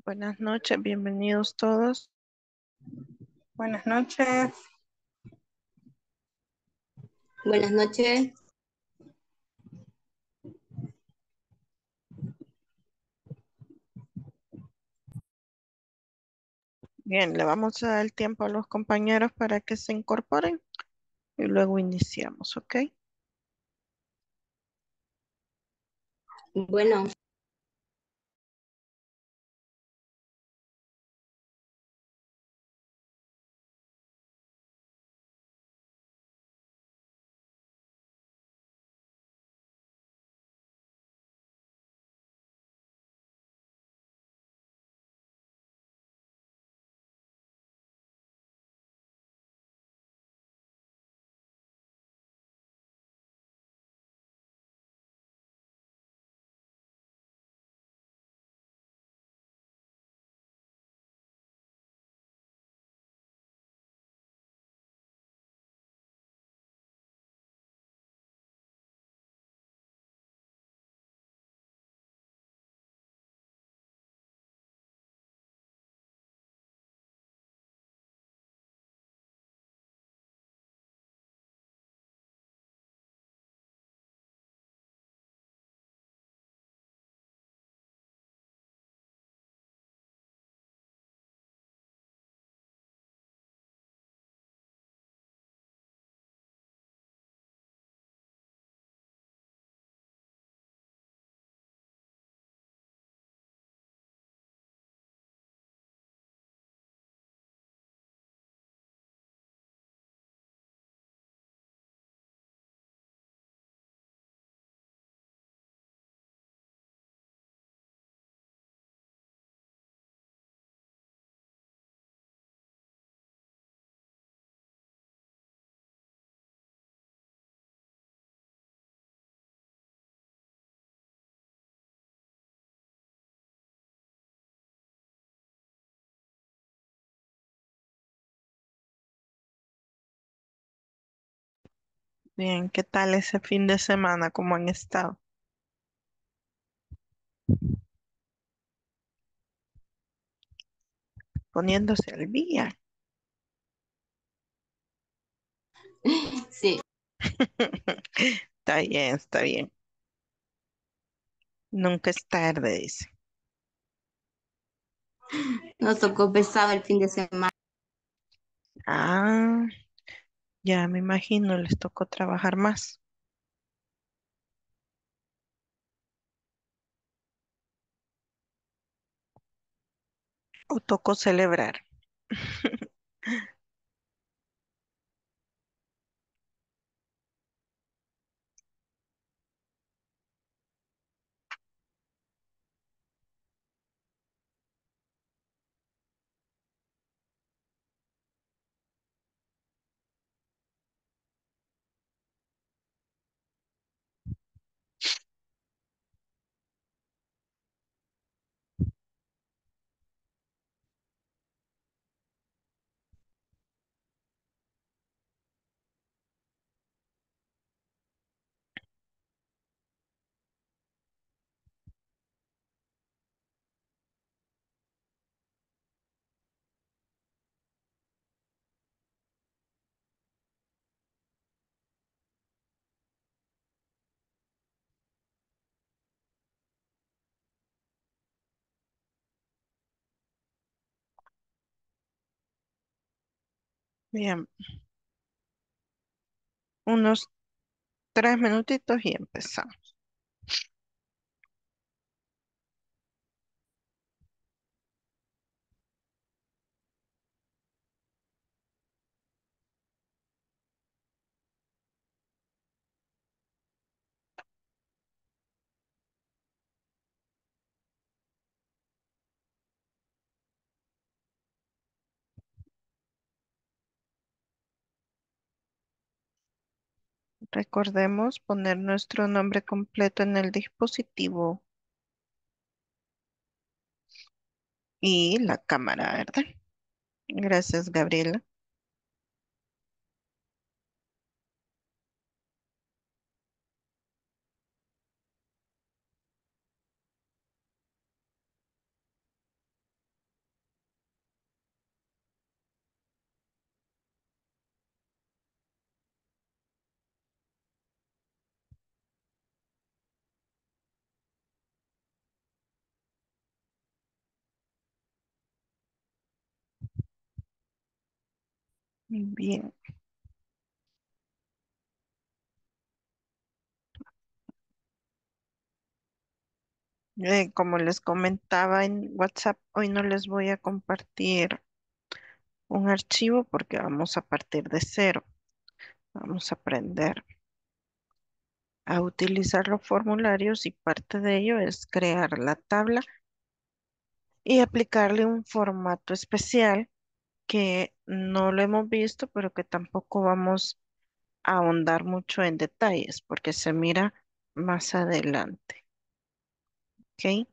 Buenas noches, bienvenidos todos. Buenas noches. Buenas noches. Bien, le vamos a dar el tiempo a los compañeros para que se incorporen y luego iniciamos, ¿ok? Bueno, Bien, ¿qué tal ese fin de semana? ¿Cómo han estado? Poniéndose al día. sí, Está bien, está bien. Nunca es tarde, dice. nos tocó pesado el fin de semana. Ah, ya me imagino, les tocó trabajar más o tocó celebrar. Bien, unos 3 minutitos y empezamos. Recordemos poner nuestro nombre completo en el dispositivo y la cámara, ¿verdad? Gracias, Gabriela. Bien. Como les comentaba en WhatsApp, hoy no les voy a compartir un archivo porque vamos a partir de cero. Vamos a aprender a utilizar los formularios y parte de ello es crear la tabla y aplicarle un formato especial que no lo hemos visto, pero que tampoco vamos a ahondar mucho en detalles porque se mira más adelante. ¿Ok?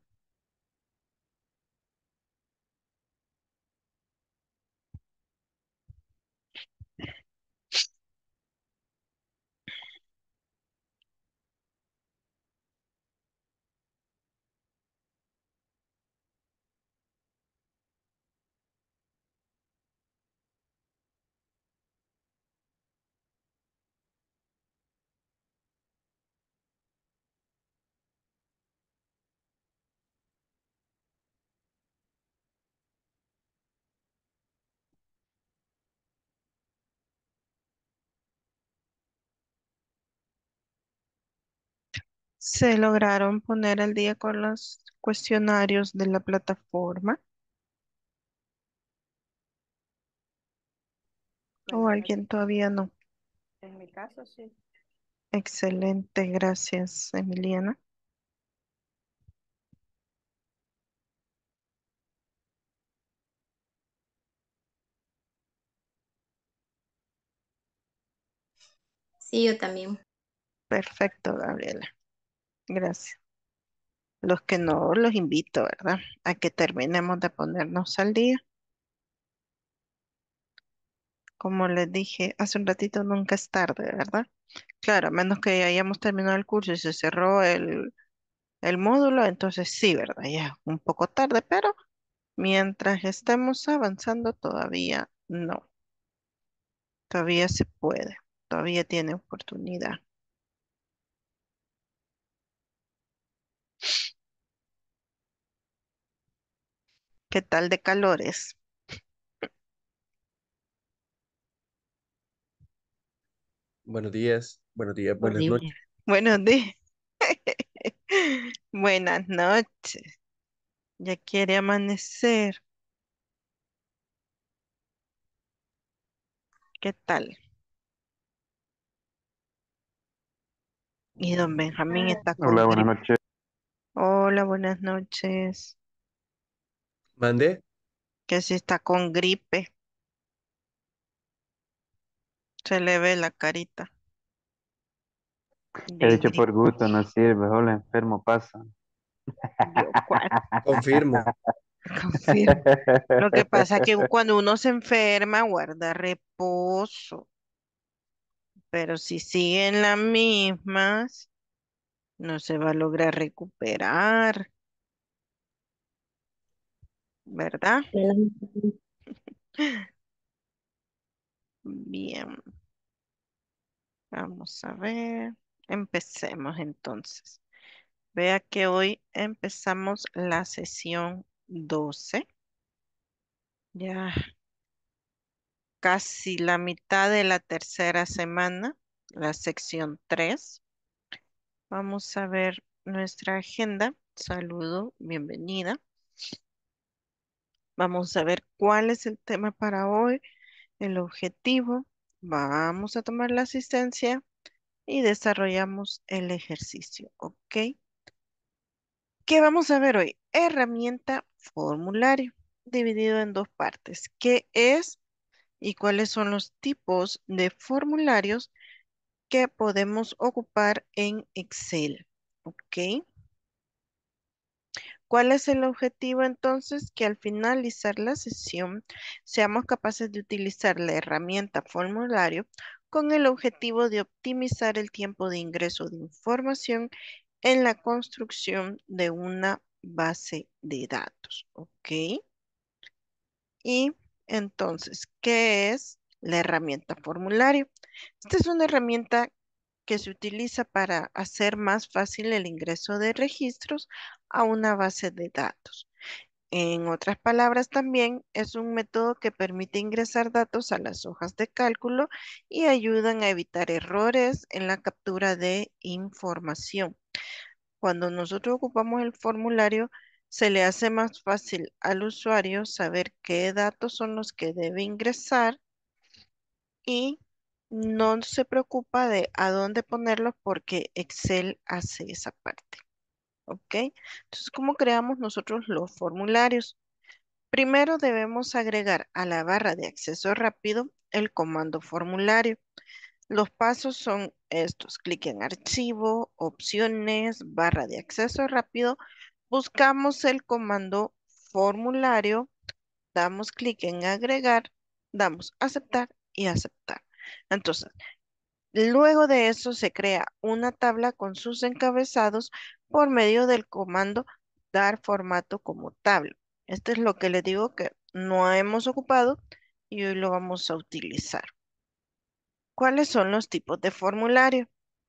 Se lograron poner al día con los cuestionarios de la plataforma o Bueno, alguien todavía no. en mi caso sí. Excelente, gracias, Emiliana. Sí, yo también. Perfecto, Gabriela. Gracias. Los que no, los invito, ¿verdad? A que terminemos de ponernos al día. Como les dije hace un ratito, nunca es tarde, ¿verdad? Claro, a menos que ya hayamos terminado el curso y se cerró el módulo, entonces sí, ¿verdad? Ya es un poco tarde, pero mientras estemos avanzando, todavía no. Todavía se puede. Todavía tiene oportunidad. ¿Qué tal de calores? Buenos días, buenas Horrible. noches. Buenos días. Buenas noches. Ya quiere amanecer. ¿Qué tal? Y don Benjamín está Hola, con buenas gripe. noches. Hola, buenas noches. Mandé. Que si está con gripe, se le ve la carita He de dicho gripe. por gusto, no sirve, solo enfermo pasa. Yo cuál, Confirmo. confirmo. Lo que pasa es que cuando uno se enferma, guarda reposo. Pero si siguen las mismas, no se va a lograr recuperar, ¿verdad? Bien, vamos a ver. Empecemos entonces. Vea que hoy empezamos la sesión 12. Ya casi la mitad de la tercera semana, la sección 3. Vamos a ver nuestra agenda. Saludo, bienvenida. Vamos a ver cuál es el tema para hoy, el objetivo. Vamos a tomar la asistencia y desarrollamos el ejercicio, ¿ok? ¿Qué vamos a ver hoy? Herramienta formulario, dividido en dos partes. ¿Qué es y cuáles son los tipos de formularios que podemos ocupar en Excel? ¿Ok? ¿Cuál es el objetivo entonces? Que al finalizar la sesión seamos capaces de utilizar la herramienta formulario con el objetivo de optimizar el tiempo de ingreso de información en la construcción de una base de datos. ¿Ok? Y entonces, ¿qué es la herramienta formulario? Esta es una herramienta que se utiliza para hacer más fácil el ingreso de registros a una base de datos. En otras palabras, también es un método que permite ingresar datos a las hojas de cálculo y ayudan a evitar errores en la captura de información. Cuando nosotros ocupamos el formulario, se le hace más fácil al usuario saber qué datos son los que debe ingresar y no se preocupa de a dónde ponerlos porque Excel hace esa parte. ¿Ok? Entonces, ¿cómo creamos nosotros los formularios? Primero debemos agregar a la barra de acceso rápido el comando formulario. Los pasos son estos: clic en archivo, opciones, barra de acceso rápido, buscamos el comando formulario, damos clic en agregar, damos aceptar y aceptar. Entonces, luego de eso se crea una tabla con sus encabezados por medio del comando dar formato como tabla. Esto es lo que les digo que no hemos ocupado y hoy lo vamos a utilizar. ¿Cuáles son los tipos de formulario?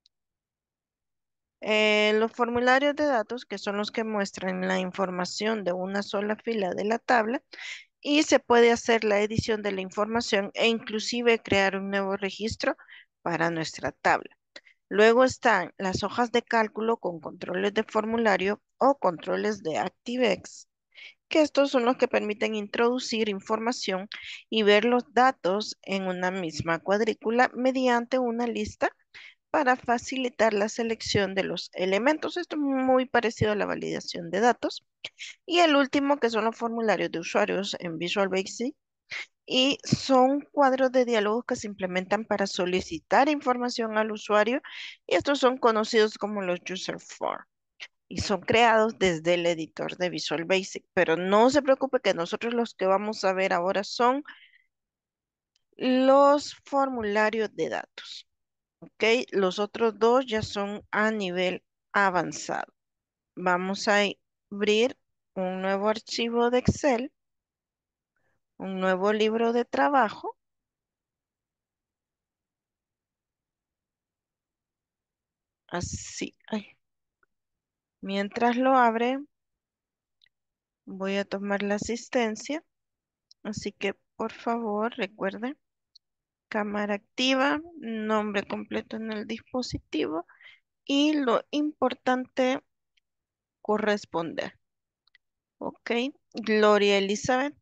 Los formularios de datos, que son los que muestran la información de una sola fila de la tabla, y se puede hacer la edición de la información e inclusive crear un nuevo registro para nuestra tabla. Luego están las hojas de cálculo con controles de formulario o controles de ActiveX, que estos son los que permiten introducir información y ver los datos en una misma cuadrícula mediante una lista para facilitar la selección de los elementos. Esto es muy parecido a la validación de datos. Y el último, que son los formularios de usuarios en Visual Basic, y son cuadros de diálogos que se implementan para solicitar información al usuario, y estos son conocidos como los User Form y son creados desde el editor de Visual Basic. Pero no se preocupe que nosotros los que vamos a ver ahora son los formularios de datos. ¿Ok? Los otros dos ya son a nivel avanzado. Vamos a abrir un nuevo archivo de Excel, un nuevo libro de trabajo. Así. Ay. Mientras lo abre, voy a tomar la asistencia. Así que, por favor, recuerden, cámara activa, nombre completo en el dispositivo y lo importante, corresponder. ¿Ok? Gloria Elizabeth.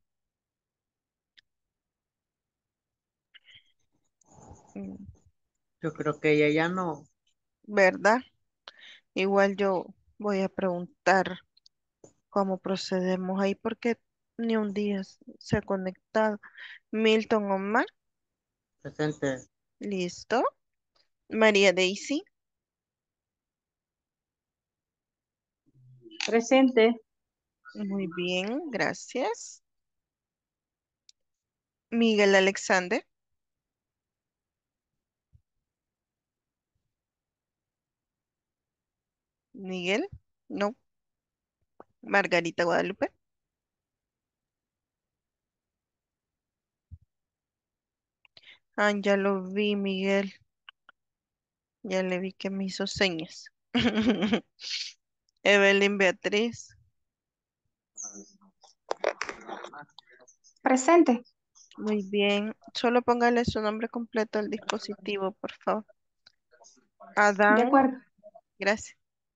mm, Yo creo que ella ya no. ¿Verdad? Igual yo voy a preguntar cómo procedemos ahí porque ni un día se ha conectado. Milton Omar, Presente. listo. María Daisy, Presente. muy bien, gracias. Miguel Alexander, Miguel, no. Margarita Guadalupe, ah, ya lo vi, Miguel, ya le vi que me hizo señas. Evelyn Beatriz, Presente. muy bien. Solo póngale su nombre completo al dispositivo, por favor. De Adán, acuerdo. gracias.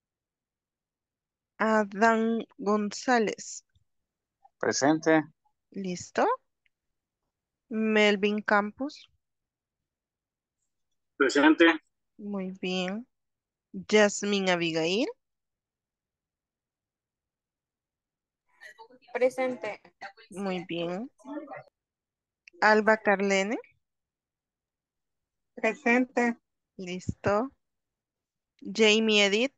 Adán González, Presente. ¿listo? Melvin Campos, Presente. muy bien. Yasmín Abigail, Presente. muy bien. Alba Carlene, Presente. ¿listo? Jamie Edith,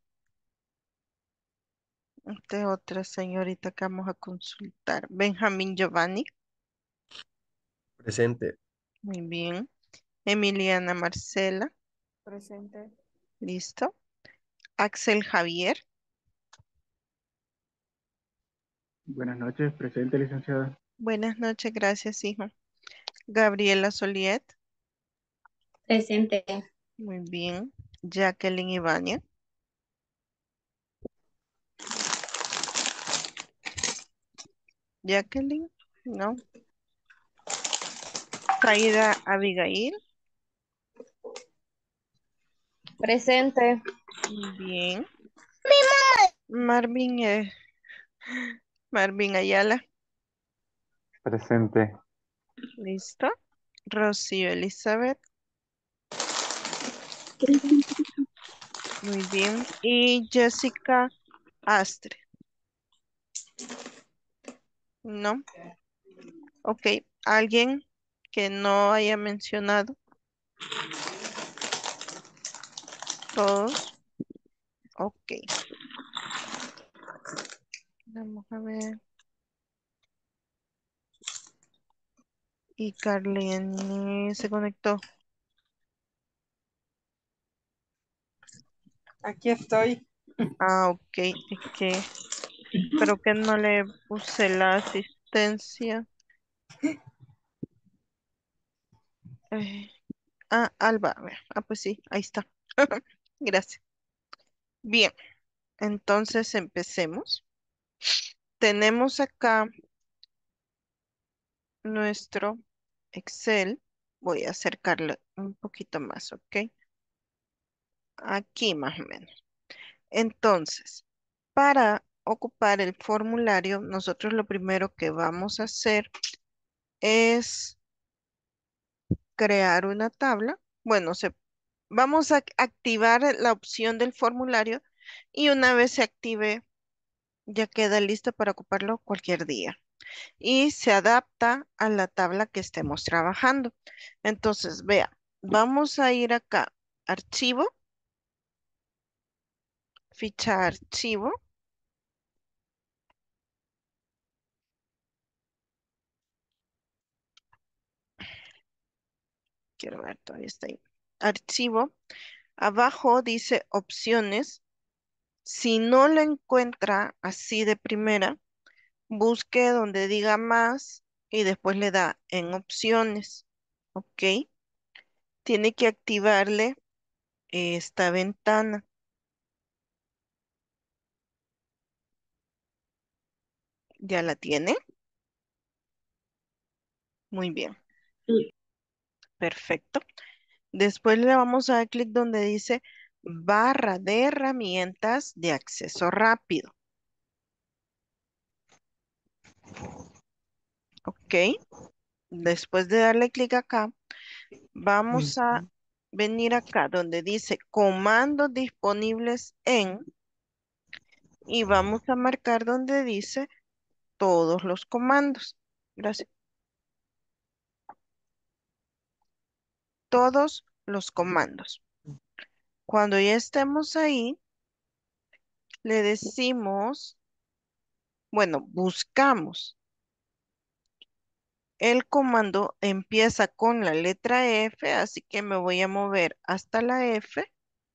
esta es otra señorita que vamos a consultar. Benjamín Giovanni, Presente. muy bien. Emiliana Marcela, Presente. ¿listo? Axel Javier, Buenas noches, presente, licenciada. buenas noches, gracias, hijo. Gabriela Soliet, Presente. muy bien. Jacqueline Ibáñez, Jacqueline, no. Zaida Abigail, Presente. bien. Marvin, Marvin Ayala, Presente. listo. Rocío Elizabeth, muy bien. Y Jessica Astre, no. Ok, alguien que no haya mencionado todos. Ok, vamos a ver. Y Carlene se conectó. Aquí estoy. Ah, ok, es que creo que no le puse la asistencia. Eh, Alba, a ver. Ah, pues sí, ahí está. Gracias. Bien, entonces empecemos. Tenemos acá nuestro Excel. Voy a acercarle un poquito más, ¿ok? Aquí más o menos. Entonces, para ocupar el formulario, nosotros lo primero que vamos a hacer es crear una tabla. Bueno, vamos a activar la opción del formulario y una vez se active, ya queda listo para ocuparlo cualquier día. Y se adapta a la tabla que estemos trabajando. Entonces, vea, vamos a ir acá, archivo, ficha archivo. Quiero ver, todavía está ahí. Archivo. Abajo dice opciones. Si no lo encuentra así de primera, busque donde diga más y después le da en opciones. ¿Ok? Tiene que activarle esta ventana. ¿Ya la tiene? Muy bien. Sí. Perfecto. Después le vamos a dar clic donde dice barra de herramientas de acceso rápido. ¿Ok? Después de darle clic acá, vamos a venir acá donde dice comandos disponibles en y vamos a marcar donde dice todos los comandos. Gracias. Todos los comandos. Cuando ya estemos ahí, le decimos, bueno, buscamos. El comando empieza con la letra F, así que me voy a mover hasta la F.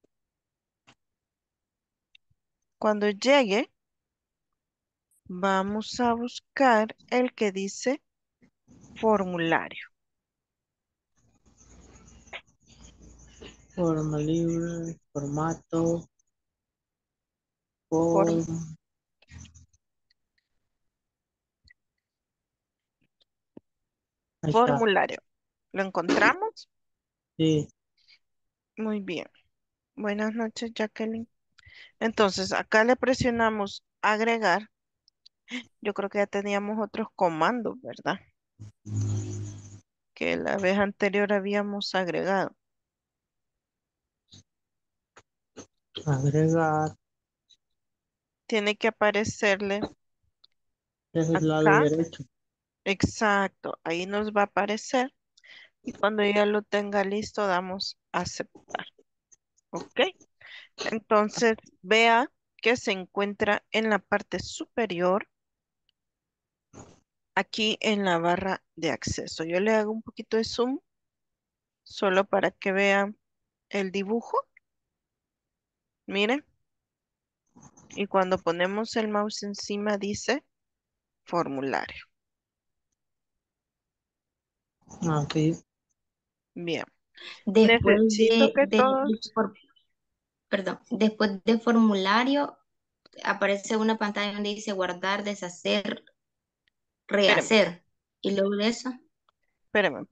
Cuando llegue, vamos a buscar el que dice formulario. Forma libre, formato, Form- form. Ahí está. Formulario. ¿Lo encontramos? Sí. Muy bien. Buenas noches, Jacqueline. Entonces, acá le presionamos agregar. Yo creo que ya teníamos otros comandos, ¿verdad? Que la vez anterior habíamos agregado. Agregar. Tiene que aparecerle Es el lado acá. derecho. Exacto, ahí nos va a aparecer. Y cuando ya lo tenga listo, damos a aceptar. ¿Ok? Entonces, vea que se encuentra en la parte superior, aquí en la barra de acceso. Yo le hago un poquito de zoom, solo para que vean el dibujo. Miren. Y cuando ponemos el mouse encima dice formulario. Ah, sí. Bien. Después Necesito que de todos, perdón, después de formulario aparece una pantalla donde dice guardar, deshacer. rehacer. Y luego de eso, Espérame.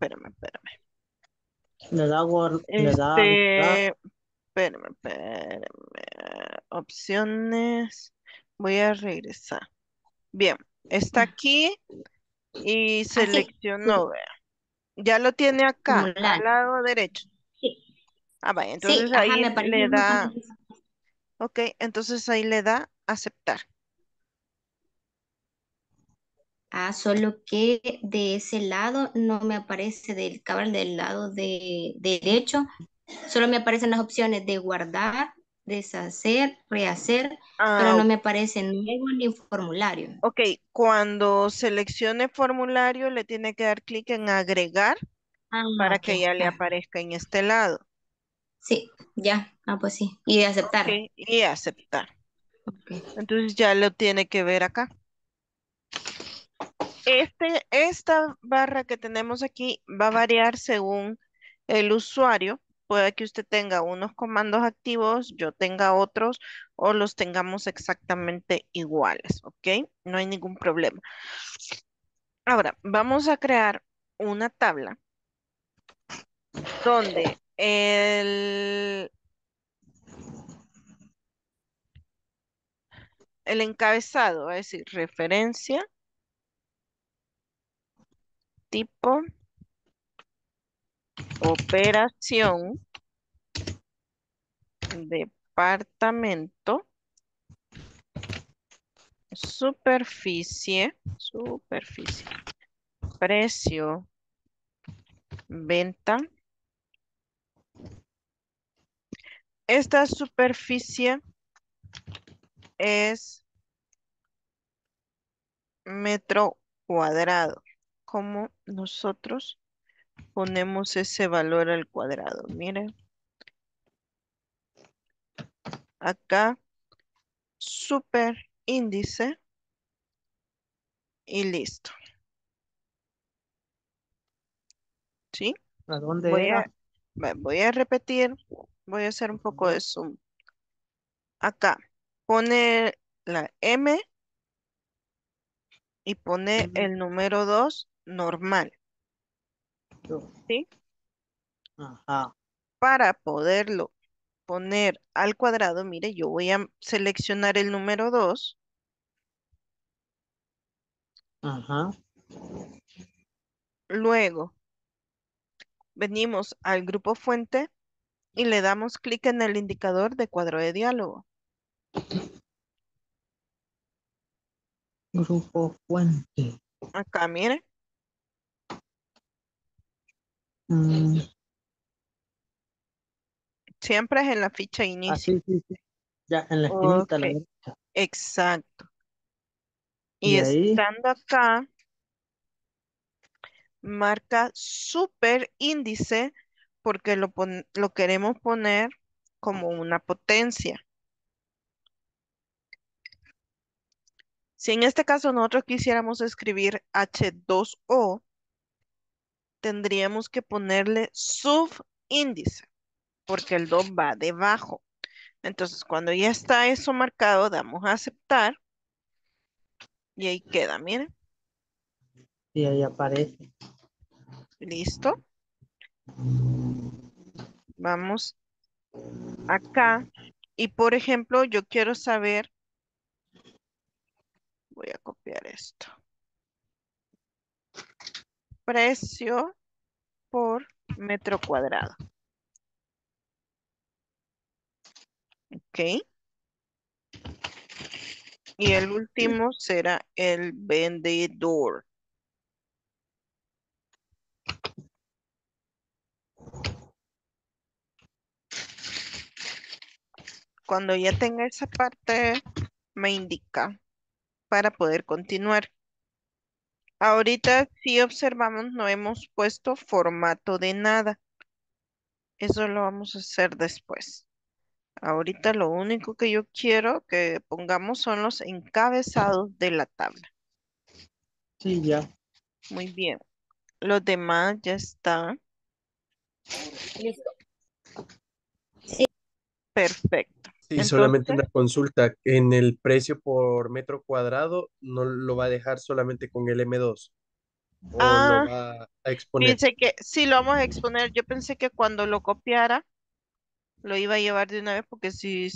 Le da agregar. Espérame. Opciones. Voy a regresar. Bien, está aquí y así, seleccionó, vea. Ya lo tiene acá, al formulario. lado derecho. Sí, Ah, vaya, sí, entonces ajá, ahí me parece le da, justamente. ok, entonces ahí le da aceptar. Ah, solo que de ese lado no me aparece del cabal del lado de derecho, solo me aparecen las opciones de guardar, deshacer, rehacer, pero Ah, no me aparece nuevo ni formulario. ok, cuando seleccione formulario le tiene que dar clic en agregar Ah, para ok, que ya le ya. aparezca en este lado. Sí, ya. Ah, pues sí. Y de Ok, aceptar. y aceptar. Ok. Entonces ya lo tiene que ver acá. Esta barra que tenemos aquí va a variar según el usuario. Puede que usted tenga unos comandos activos, yo tenga otros, o los tengamos exactamente iguales, ¿ok? No hay ningún problema. Ahora, vamos a crear una tabla donde el encabezado va a decir referencia, tipo, operación, departamento, superficie, precio, venta. Esta superficie es metro cuadrado. ¿Cómo nosotros ponemos ese valor al cuadrado? Miren, acá, super índice y listo. ¿Sí? ¿A dónde Voy era? a, voy a repetir, voy a hacer un poco de zoom. Acá, pone la M y pone Mm, el número 2 normal, yo. ¿sí? Ajá, Para poderlo poner al cuadrado, mire, yo voy a seleccionar el número 2, ajá. luego venimos al grupo fuente y le damos clic en el indicador de cuadro de diálogo. Grupo fuente. Acá, mire, Mm, siempre es en la ficha inicio. sí. Ya, en la esquinita a Ok, la derecha. exacto. Y Y ahí, estando acá, marca super índice porque lo queremos poner como una potencia. Si en este caso nosotros quisiéramos escribir H2O, tendríamos que ponerle subíndice, porque el 2 va debajo. Entonces, cuando ya está eso marcado, damos a aceptar y ahí queda, miren, y ahí aparece. listo. Vamos acá y, por ejemplo, yo quiero saber, voy a copiar esto, precio por metro cuadrado, ¿ok? Y el último será el vendedor. Cuando ya tenga esa parte, me indica para poder continuar. Ahorita, si observamos, no hemos puesto formato de nada. Eso lo vamos a hacer después. Ahorita lo único que yo quiero que pongamos son los encabezados de la tabla. Sí, ya. Muy bien. Los demás ya están. Listo. Sí. Perfecto. Sí, solamente Entonces, una consulta. En el precio por metro cuadrado, ¿no lo va a dejar solamente con el M2 o lo ah, va a exponer? dice que sí lo vamos a exponer. Yo pensé que cuando lo copiara lo iba a llevar de una vez porque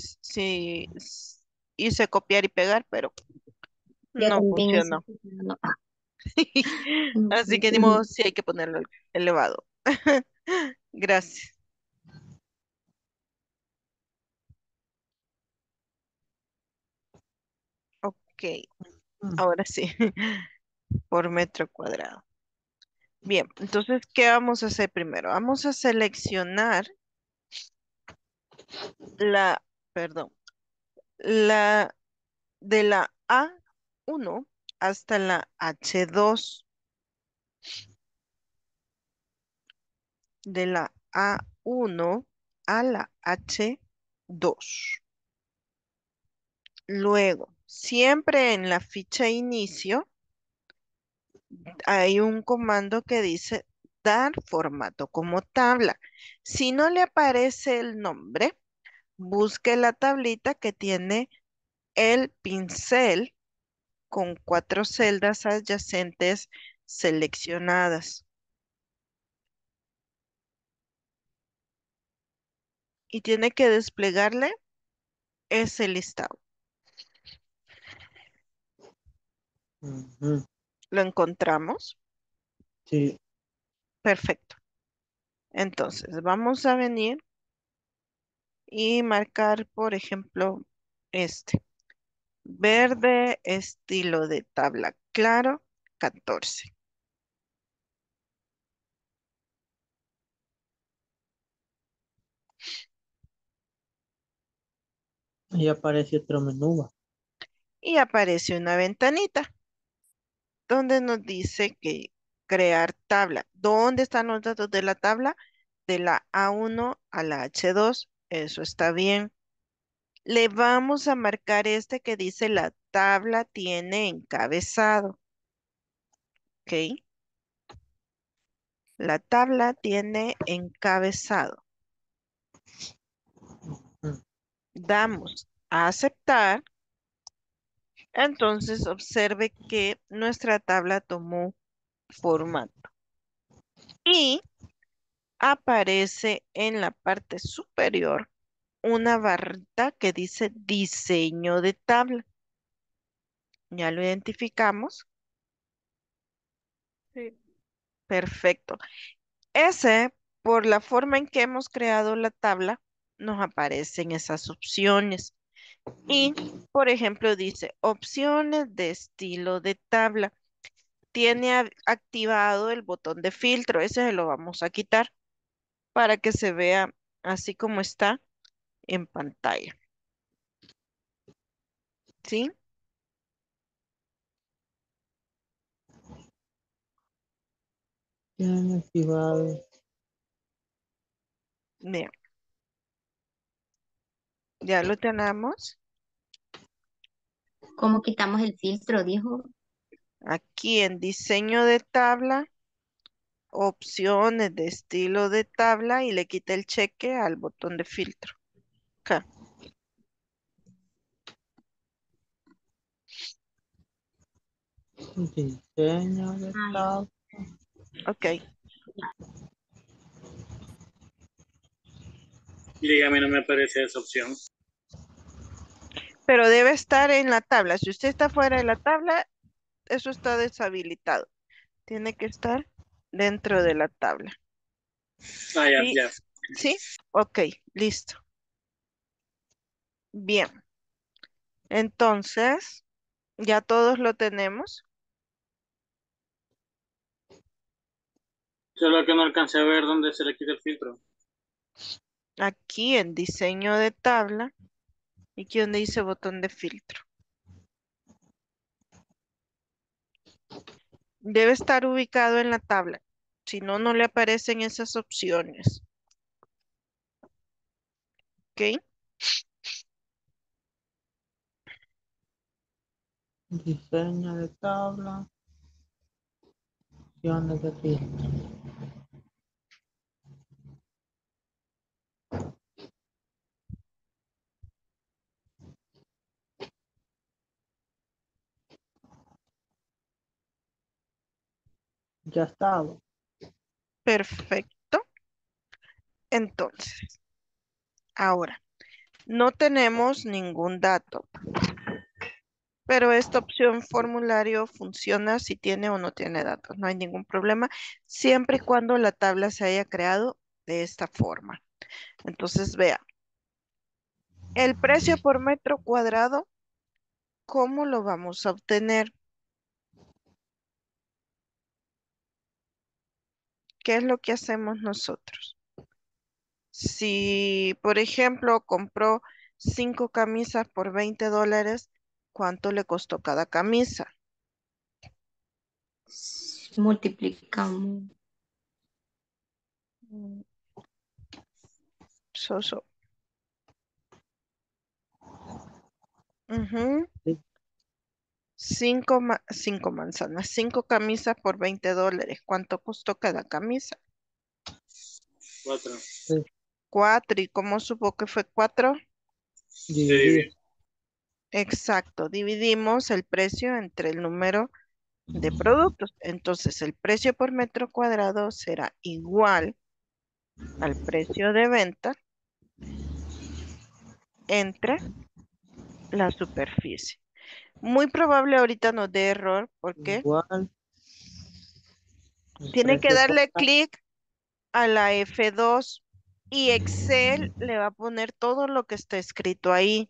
hice copiar y pegar, pero Yo no también hice, funcionó. pero no. Así que ni modo, sí hay que ponerlo elevado. Gracias. Ok, Mm, ahora sí, por metro cuadrado. Bien, entonces, ¿qué vamos a hacer primero? Vamos a seleccionar la, perdón, la de la A1 hasta la H2, de la A1 a la H2. Luego, siempre en la ficha inicio hay un comando que dice dar formato como tabla. Si no le aparece el nombre, busque la tablita que tiene el pincel con 4 celdas adyacentes seleccionadas y tiene que desplegarle ese listado. ujú. ¿Lo encontramos? Sí, Perfecto. Entonces, vamos a venir y marcar, por ejemplo, este. Verde, estilo de tabla claro, 14. ahí aparece otro menú. Va. Y aparece una ventanita donde nos dice que crear tabla. ¿Dónde están los datos de la tabla? De la A1 a la H2. Eso está bien. Le vamos a marcar este que dice la tabla tiene encabezado. ¿Ok? La tabla tiene encabezado. Mm, Damos a aceptar. Entonces observe que nuestra tabla tomó formato y aparece en la parte superior una barrita que dice diseño de tabla. Ya lo identificamos. sí. Perfecto. Ese, por la forma en que hemos creado la tabla, nos aparecen esas opciones. Y, por ejemplo, dice opciones de estilo de tabla. Tiene activado el botón de filtro. Ese se lo vamos a quitar para que se vea así como está en pantalla. ¿Sí? Tienen activado. Bien, ya lo tenemos. ¿Cómo quitamos el filtro? Dijo. Aquí en diseño de tabla, opciones de estilo de tabla y le quita el cheque al botón de filtro. Acá. Diseño de Ah, ya. tab. Ok. Dígame, no me aparece esa opción. Pero debe estar en la tabla. Si usted está fuera de la tabla, eso está deshabilitado. Tiene que estar dentro de la tabla. Ah, ya, ¿Sí? ya. ¿Sí? Ok, listo. Bien. Entonces, ya todos lo tenemos. Solo que no alcancé a ver dónde se le quita el filtro. Aquí en diseño de tabla y aquí donde dice botón de filtro. Debe estar ubicado en la tabla. Si no, no le aparecen esas opciones. ¿Ok? Diseño de tabla. Opciones de filtro. Ya estaba. Perfecto. Entonces, ahora, no tenemos ningún dato, pero esta opción formulario funciona si tiene o no tiene datos. No hay ningún problema, siempre y cuando la tabla se haya creado de esta forma. Entonces, vea, el precio por metro cuadrado, ¿cómo lo vamos a obtener? ¿Qué es lo que hacemos nosotros? Si, por ejemplo, compró 5 camisas por $20, ¿cuánto le costó cada camisa? Multiplicamos. Mm, So. Ujú. Sí. 5 manzanas, 5 camisas por $20. ¿Cuánto costó cada camisa? 4. Sí. 4. ¿Y cómo supo que fue 4? Dividir. Exacto. Dividimos el precio entre el número de productos. Entonces, el precio por metro cuadrado será igual al precio de venta entre la superficie. Muy probable ahorita nos dé error porque Igual. El tiene que precio darle total. clic a la F2 y Excel le va a poner todo lo que está escrito ahí.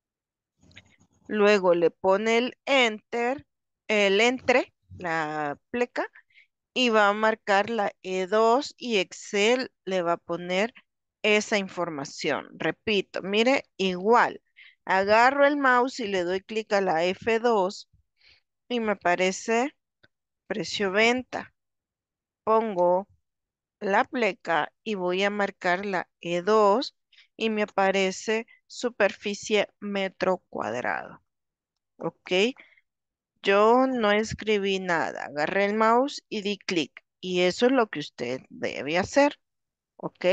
Luego le pone el enter, el entre, la pleca, y va a marcar la E2 y Excel le va a poner esa información. Repito, mire, igual. Agarro el mouse y le doy clic a la F2 y me aparece precio venta. Pongo la pleca y voy a marcar la E2 y me aparece superficie metro cuadrado. ¿Ok? Yo no escribí nada. Agarré el mouse y di clic. Y eso es lo que usted debe hacer. ¿Ok?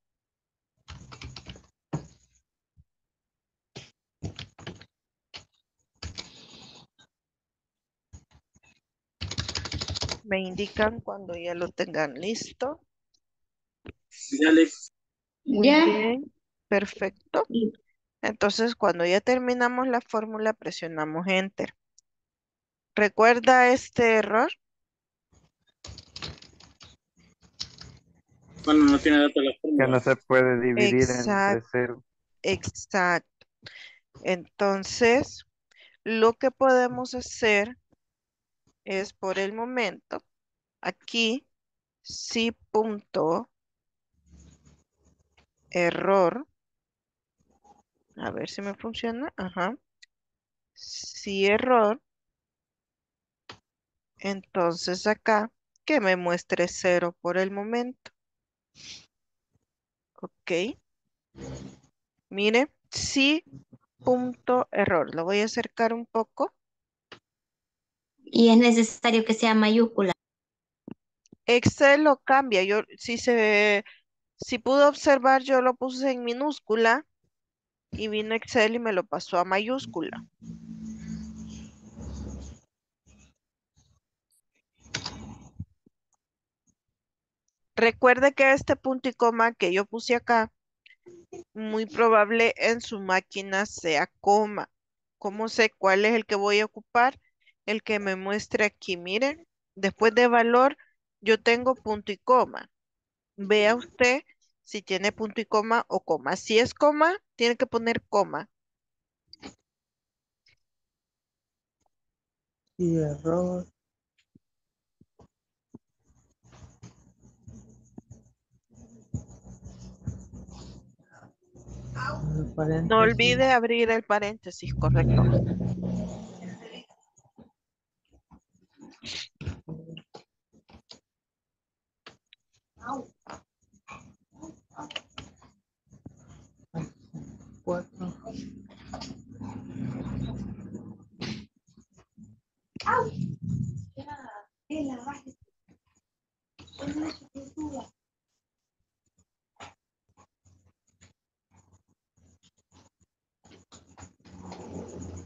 Me indican cuando ya lo tengan listo. Dale. Muy Ya. bien. Perfecto. Entonces, cuando ya terminamos la fórmula, presionamos Enter. ¿Recuerda este error? Bueno, no tiene datos la Que no fórmula. se puede dividir entre Exacto, cero. exacto. Entonces, lo que podemos hacer es por el momento, aquí, sí punto error. A ver si me funciona. Ajá. Sí error. Entonces acá, que me muestre cero por el momento. Ok. Mire, sí punto error. Lo voy a acercar un poco. Y es necesario que sea mayúscula. Excel lo cambia. Si pudo observar, yo lo puse en minúscula y vino Excel y me lo pasó a mayúscula. Recuerde que este punto y coma que yo puse acá, muy probable en su máquina sea coma. ¿Cómo sé cuál es el que voy a ocupar? El que me muestre aquí. Miren, después de valor, yo tengo punto y coma. Vea usted si tiene punto y coma o coma. Si es coma, tiene que poner coma. Y error. El No paréntesis. olvide abrir el paréntesis, correcto. Cuatro.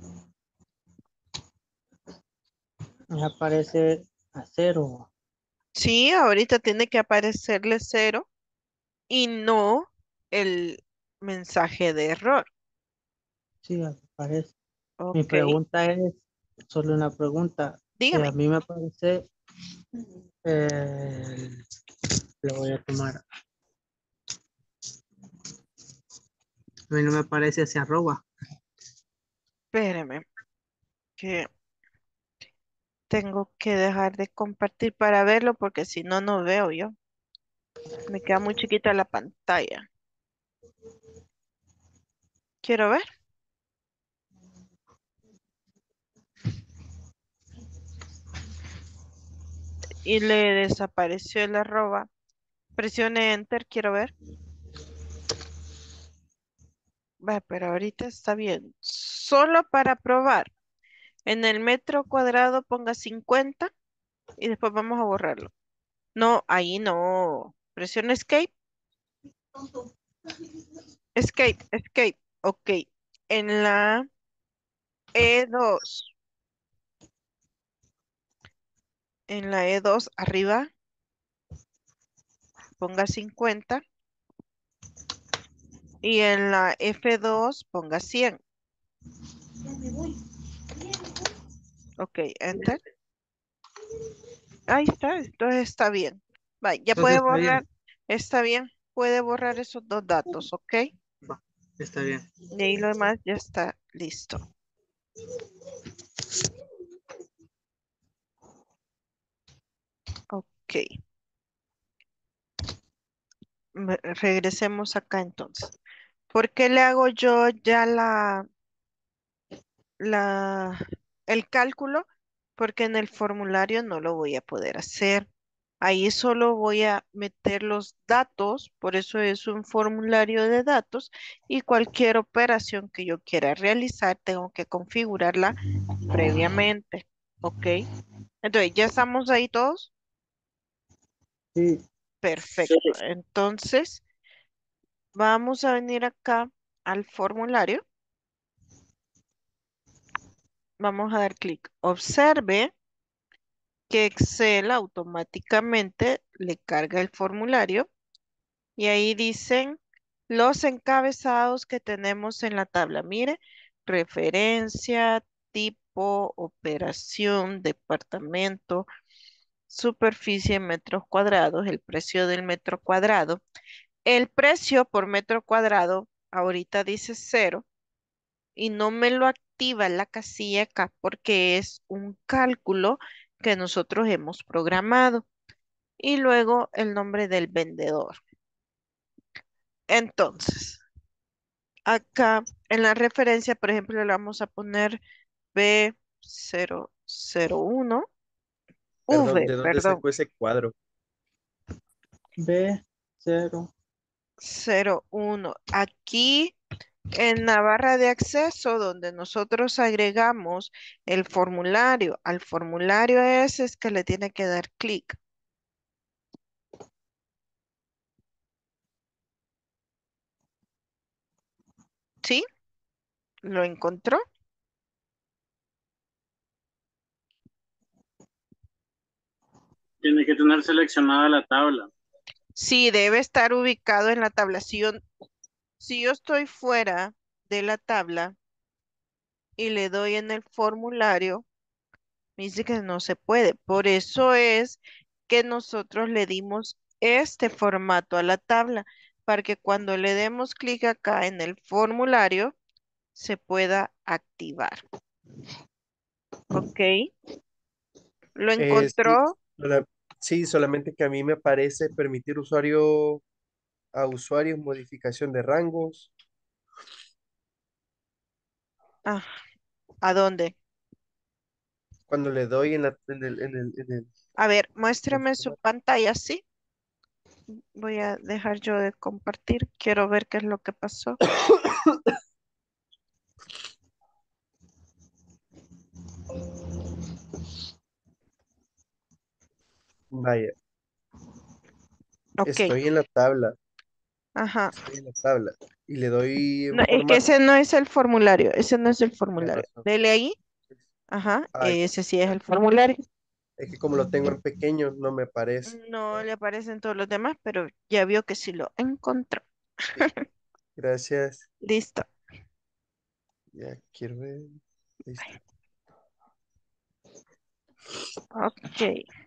Me aparece a cero. Sí, ahorita tiene que aparecerle cero y no el mensaje de error. Sí, aparece. Mi Ok, pregunta es solo una pregunta. A dígame. mí me aparece, eh, lo voy a tomar. A mí no me aparece ese arroba. Espéreme, que tengo que dejar de compartir para verlo porque si no, no veo yo. Me queda muy chiquita la pantalla. Quiero ver. Y le desapareció el arroba. Presione Enter, quiero ver. Va, pero ahorita está bien. Solo para probar. En el metro cuadrado ponga 50 y después vamos a borrarlo. No, ahí no. Presiona Escape. Escape, Escape. Ok. En la E2. En la E2 arriba ponga 50 y en la F2 ponga 100. Ok, Enter. Ahí está, entonces está bien. Va, ya puede Entonces está borrar. bien. Está bien. Puede borrar esos dos datos, ¿ok? Va, está bien. Y ahí lo demás ya está listo. Ok. Regresemos acá entonces. ¿Por qué le hago yo ya la, el cálculo? Porque en el formulario no lo voy a poder hacer. Ahí solo voy a meter los datos, por eso es un formulario de datos y cualquier operación que yo quiera realizar tengo que configurarla previamente. ¿Ok? Entonces, ¿ya estamos ahí todos? Sí, Sí, Perfecto. Entonces, vamos a venir acá al formulario. Vamos a dar clic. Observe que Excel automáticamente le carga el formulario y ahí dicen los encabezados que tenemos en la tabla. Mire, referencia, tipo, operación, departamento, superficie en metros cuadrados, el precio del metro cuadrado. El precio por metro cuadrado ahorita dice cero y no me lo activa la casilla acá porque es un cálculo que nosotros hemos programado. Y luego el nombre del vendedor. Entonces, acá en la referencia, por ejemplo, le vamos a poner B001, Perdón, V, ¿de dónde perdón, sacó ese cuadro? B0. 01. Aquí en la barra de acceso, donde nosotros agregamos el formulario, al formulario ese es que le tiene que dar clic. ¿Sí? ¿Lo encontró? tiene que tener seleccionada la tabla. Sí, debe estar ubicado en la tabla. Si yo estoy fuera de la tabla y le doy en el formulario, me dice que no se puede. Por eso es que nosotros le dimos este formato a la tabla, para que cuando le demos clic acá en el formulario, se pueda activar. ¿Ok? ¿Lo Sí, encontró? sí, solamente que a mí me parece permitir a usuarios modificación de rangos. Ah, ¿a dónde? Cuando le doy A ver, en el muéstrame su formato. pantalla, ¿sí? Voy a dejar yo de compartir. Quiero ver qué es lo que pasó. Vaya, Ok, estoy en la tabla, ajá. estoy en la tabla y le doy No, en es que formato. ese no es el formulario, ese no es el Tienes formulario. razón. Dele ahí, ajá, Ay, ese sí es el formulario. Es que como lo tengo en pequeño, no me parece. No le aparecen todos los demás, pero ya vio que sí lo encontró. Sí, gracias. Listo. Ya quiero ver. Listo. Ok.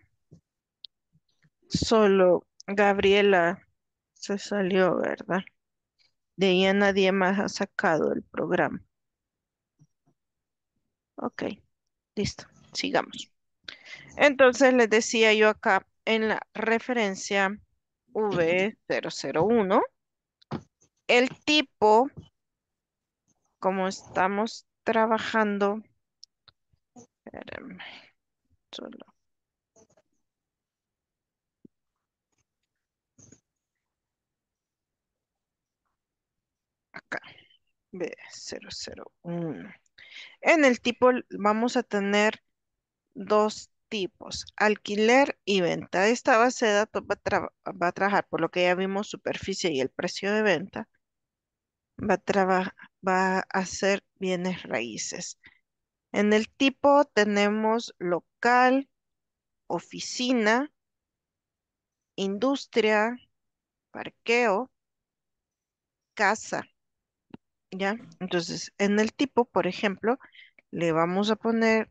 Solo Gabriela se salió, ¿verdad? De ahí a nadie más ha sacado el programa. Ok, listo. Sigamos. Entonces les decía yo acá en la referencia V001, el tipo, como estamos trabajando, espérenme, solo acá, V001. En el tipo vamos a tener dos tipos, alquiler y venta. Esta base de datos va a trabajar, por lo que ya vimos, superficie y el precio de venta, va a ser bienes raíces. En el tipo tenemos local, oficina, industria, parqueo, casa, ¿ya? Entonces, en el tipo, por ejemplo, le vamos a poner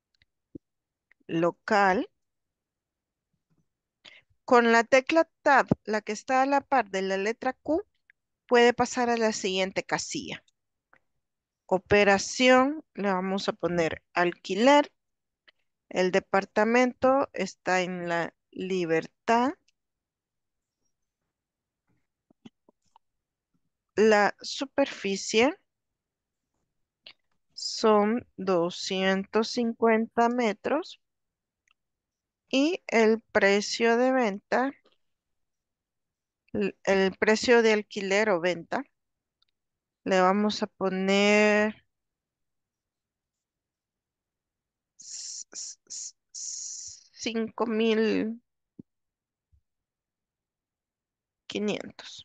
local. Con la tecla Tab, la que está a la par de la letra Q, puede pasar a la siguiente casilla. Operación, le vamos a poner alquiler. El departamento está en la Libertad. La superficie son 250 metros y el precio de venta, el precio de alquiler o venta, le vamos a poner 5.500,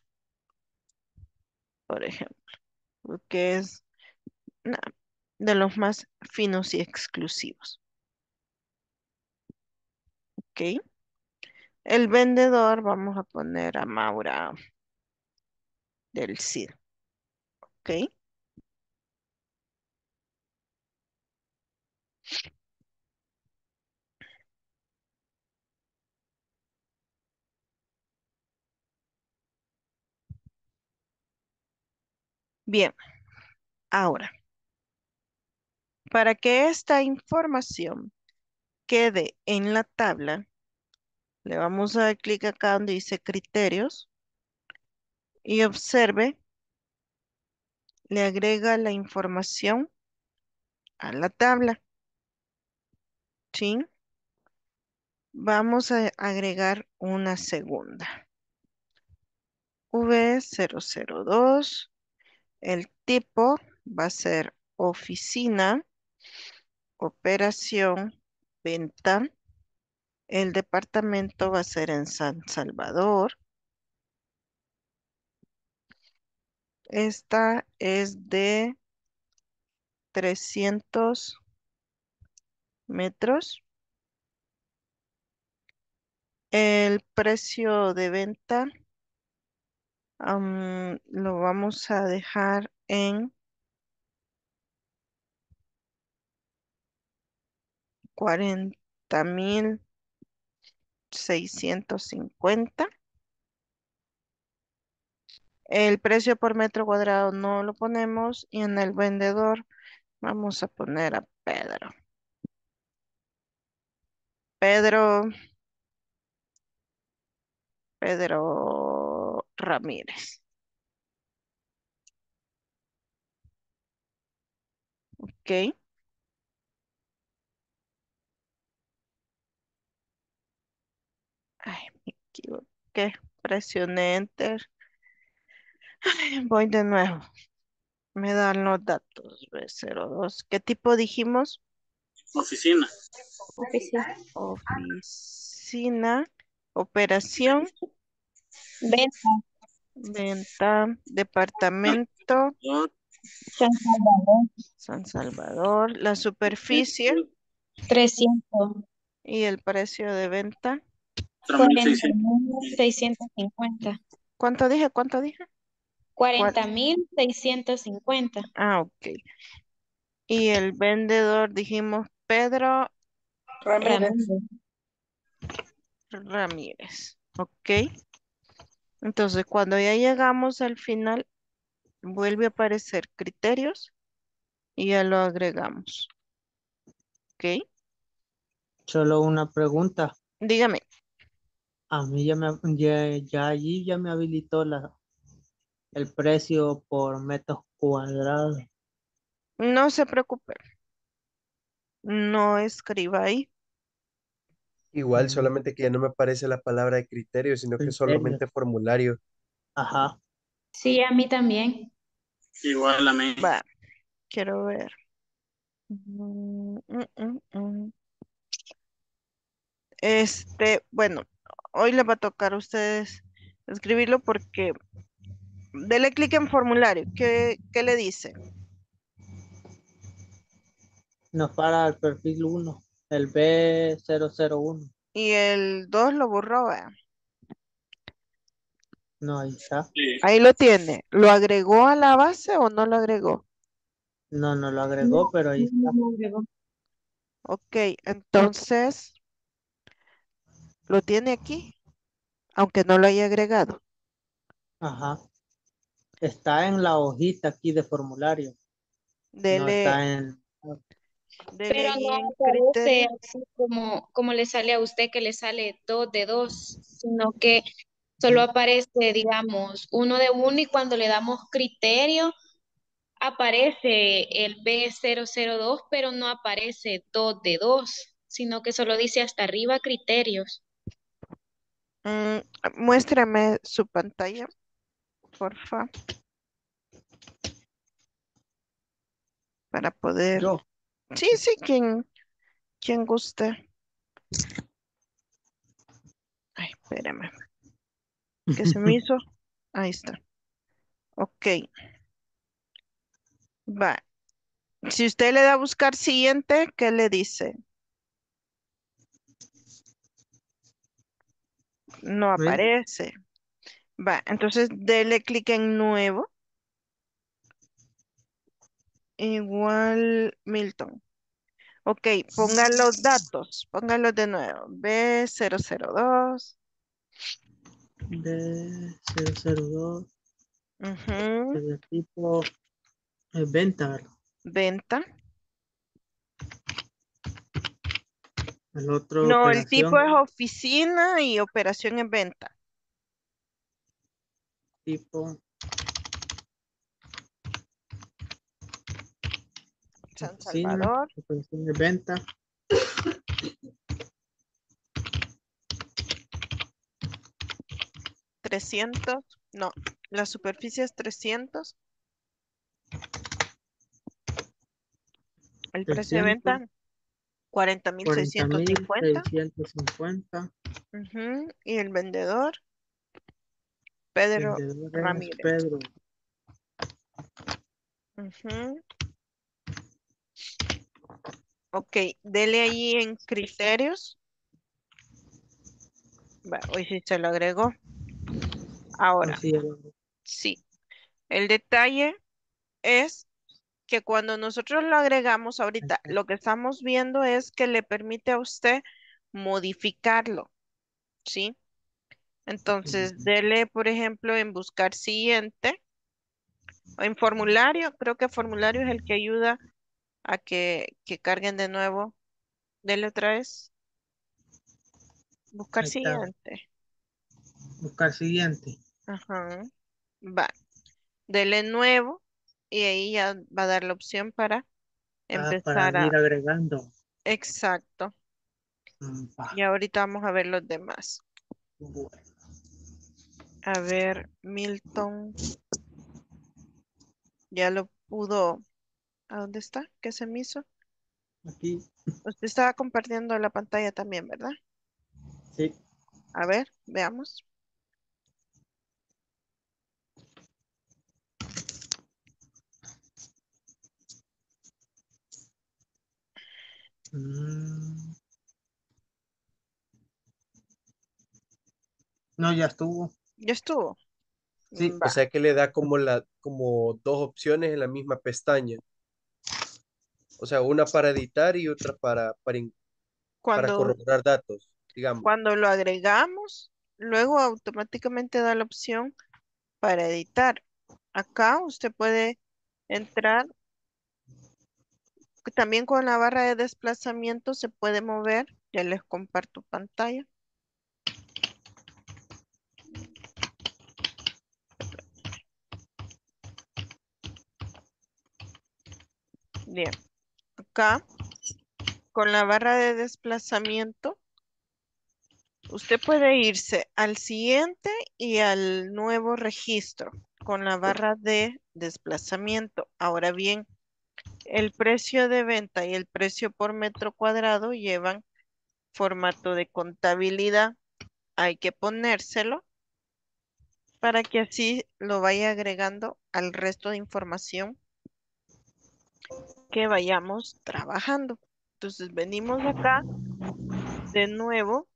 por ejemplo, porque es nah, de los más finos y exclusivos. ¿Ok? El vendedor vamos a poner a Maura del CID. ¿Ok? Bien, ahora, para que esta información quede en la tabla, le vamos a dar clic acá donde dice criterios y observe, le agrega la información a la tabla. ¿Sí? Vamos a agregar una segunda. V002, el tipo va a ser oficina, operación, venta. El departamento va a ser en San Salvador. Esta es de 300 metros. El precio de venta lo vamos a dejar en 40.650. El precio por metro cuadrado no lo ponemos y en el vendedor vamos a poner a Pedro. Pedro, Pedro Ramírez. ¿Ok? Ay, me equivoqué. Presioné Enter. Ay, voy de nuevo. Me dan los datos. B02. ¿Qué tipo dijimos? Oficina. Oficina. Oficina. Operación. Venta. Venta. Departamento. Alrededor, San Salvador. San Salvador. La superficie. 300. Y el precio de venta. 4.600. 40.650. ¿Cuánto dije? ¿Cuánto dije? Cuar- 40.650. Ah, ok. Y el vendedor dijimos Pedro Ramírez. Ramírez. Ramírez. Ok. Entonces, cuando ya llegamos al final, vuelve a aparecer criterios y ya lo agregamos. Ok. Solo una pregunta. Dígame. A mí ya allí ya me habilitó el precio por metros cuadrados. No se preocupe. No escriba ahí. Igual, Mm, solamente que ya no me aparece la palabra de criterio, sino que criterio. solamente formulario. Ajá. Sí, a mí también. Igual a mí. Va, quiero ver. Mm. Bueno, hoy les va a tocar a ustedes escribirlo porque dele clic en formulario. ¿Qué le dice? Nos para el perfil 1, el B001. Y el 2 lo borró, vea. No, ahí está. Sí. Ahí lo tiene. ¿Lo agregó a la base o no lo agregó? No, no lo agregó, No, pero ahí no, está. no agregó. Ok, entonces lo tiene aquí, aunque no lo haya agregado. Ajá. Está en la hojita aquí de formulario. No Dele, está en... dele Pero allí no en aparece criterio. así como le sale a usted que le sale 2 de 2, sino que solo aparece, digamos, 1 de 1 y cuando le damos criterio aparece el B002, pero no aparece 2 de 2, sino que solo dice hasta arriba criterios. Mm, muéstrame su pantalla, porfa, para poder. Yo. Sí, sí, quien guste. Ay, espérame. ¿Qué se me hizo? Ahí está. Ok, va. Si usted le da a buscar siguiente, ¿qué le dice? No ¿Ves? aparece. Va, entonces dele clic en nuevo. Igual Milton. Ok, ponga los datos. Póngalos de nuevo. B002. B002. Ujú, El tipo venta, ¿verdad? venta. El otro No, el tipo es operación, oficina y operación en venta. tipo San oficina, Salvador, operación de venta, 300. No, la superficie es 300. El precio de 300, venta, 40.650. 40.650. Ujú, y el vendedor, Pedro Vendedor es Ramírez. Pedro. Ujú. Ok, dele ahí en criterios. Va, hoy sí se lo agregó. Ahora, Así es. sí. El detalle es que cuando nosotros lo agregamos Ahí ahorita, está. lo que estamos viendo es que le permite a usted modificarlo, ¿sí? Entonces, dele, por ejemplo, en buscar siguiente o en formulario. Creo que formulario es el que ayuda a que carguen de nuevo. Dele otra vez. Buscar Ahí está. siguiente. Buscar siguiente. Ajá. Va. Dele nuevo y ahí ya va a dar la opción para Para empezar ir a. agregando. Exacto. Va. Y ahorita vamos a ver los demás. Bueno, A ver, Milton, ya lo pudo. ¿A dónde está? ¿Qué se me hizo? aquí, Usted estaba compartiendo la pantalla también, ¿verdad? sí. A ver, veamos. Mm, No, ya estuvo. Ya estuvo. Sí. O Va. sea que le da como dos opciones en la misma pestaña. O sea, una para editar y otra para Cuando, corroborar datos, digamos. cuando lo agregamos, luego automáticamente da la opción para editar. Acá usted puede entrar, también con la barra de desplazamiento se puede mover. Ya les comparto pantalla. Bien, acá con la barra de desplazamiento, usted puede irse al siguiente y al nuevo registro con la barra de desplazamiento. Ahora bien, el precio de venta y el precio por metro cuadrado llevan formato de contabilidad. Hay que ponérselo para que así lo vaya agregando al resto de información que vayamos trabajando. Entonces venimos acá de nuevo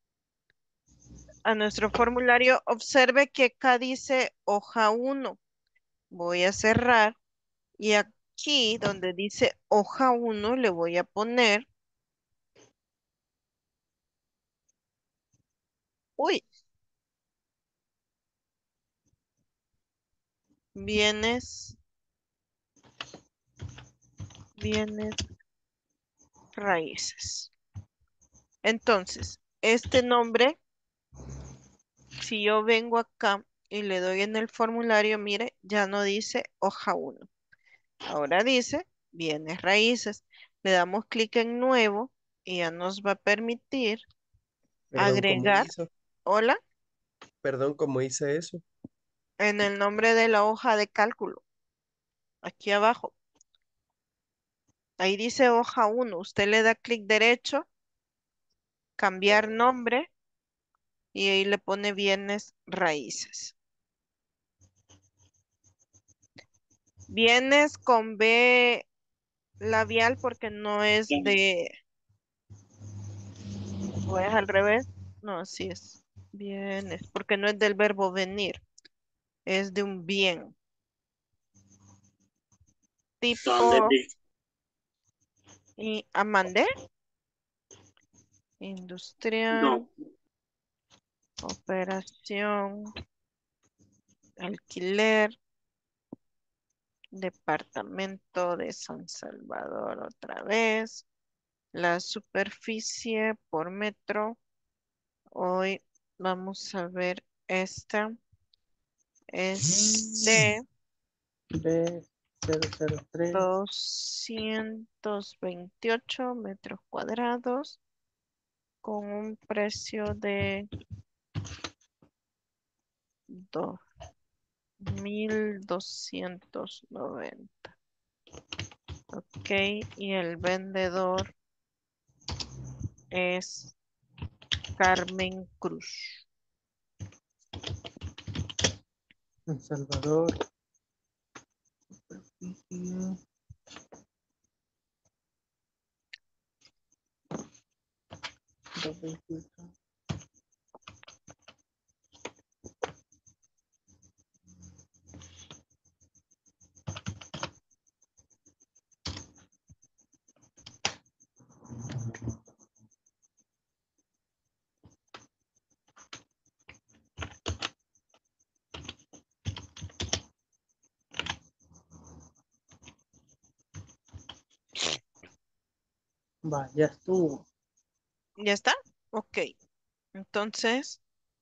a nuestro formulario. Observe que acá dice hoja 1. Voy a cerrar y aquí donde dice hoja 1 le voy a poner, uy, bienes, bienes raíces. Entonces, este nombre, si yo vengo acá y le doy en el formulario, mire, ya no dice hoja 1. Ahora dice bienes raíces. Le damos clic en nuevo y ya nos va a permitir Perdón, ¿cómo agregar, hizo? hola, Perdón, ¿cómo hice eso? en el nombre de la hoja de cálculo, aquí abajo. Ahí dice hoja 1. Usted le da clic derecho, cambiar nombre y ahí le pone bienes raíces. Bienes con B labial porque no es de, o es al revés. No, así es. Bienes, porque no es del verbo venir, es de un bien. ¿Dónde Tipo, dice? y Amandé, industrial, No, operación, alquiler, departamento de San Salvador otra vez. La superficie por metro. Hoy vamos a ver esta. Es de B003. 228 metros cuadrados con un precio de 2.290. Ok, y el vendedor es Carmen Cruz. El Salvador. Superficie. Va, ya estuvo. ¿Ya está? Ok. Entonces,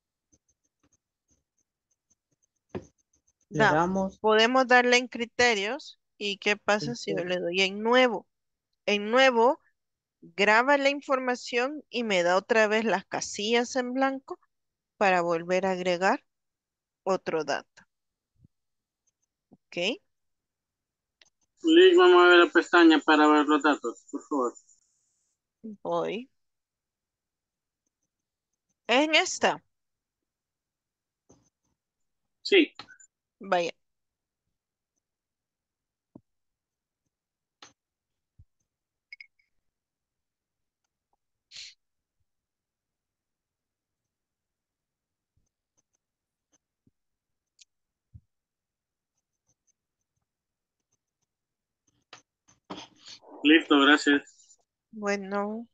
Le damos. damos. Podemos darle en criterios. ¿Y qué pasa si yo le doy en nuevo? En nuevo, graba la información y me da otra vez las casillas en blanco para volver a agregar otro dato. ¿Ok? Lick, vamos a ver la pestaña para ver los datos, por favor. Voy. En esta. Sí, Vaya. Listo, gracias. Bueno,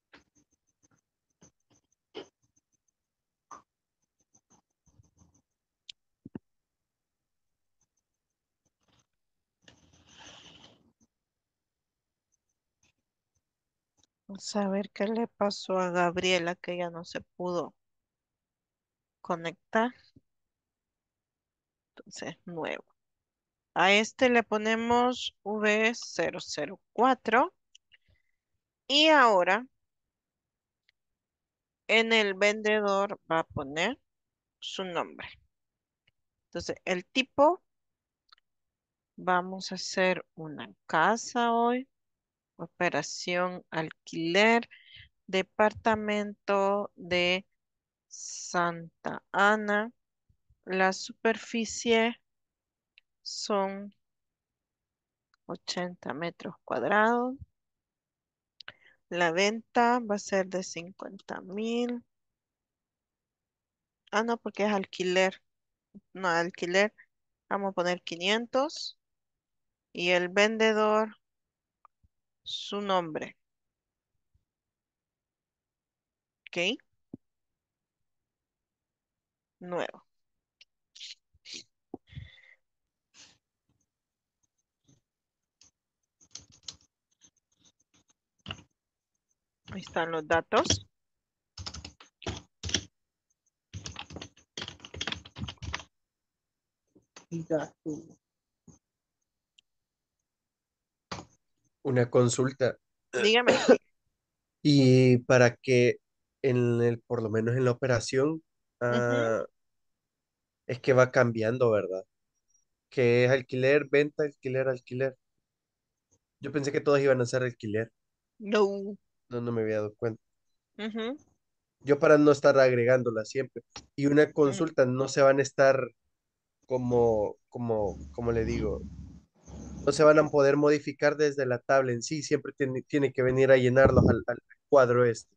vamos a ver qué le pasó a Gabriela que ya no se pudo conectar. Entonces, nuevo. A este le ponemos V004 y ahora en el vendedor va a poner su nombre. Entonces, el tipo, vamos a hacer una casa hoy, operación alquiler, departamento de Santa Ana. La superficie son 80 metros cuadrados. La venta va a ser de 50.000. Ah, no, porque es alquiler. No, alquiler. Vamos a poner 500. Y el vendedor, su nombre. ¿Ok? Nuevo. Ahí están los datos. Ya estuvo. Una consulta. Dígame. Y para que por lo menos en la operación, Ujú. ah, es que va cambiando, ¿verdad? Que es alquiler, venta, alquiler, alquiler. Yo pensé que todos iban a ser alquiler. No. No, no me había dado cuenta. Ujú. Yo para no estar agregándola siempre. Y una Mm. consulta, no se van a estar como le digo, no se van a poder modificar desde la tabla en sí. Siempre tiene que venir a llenarlos al cuadro este.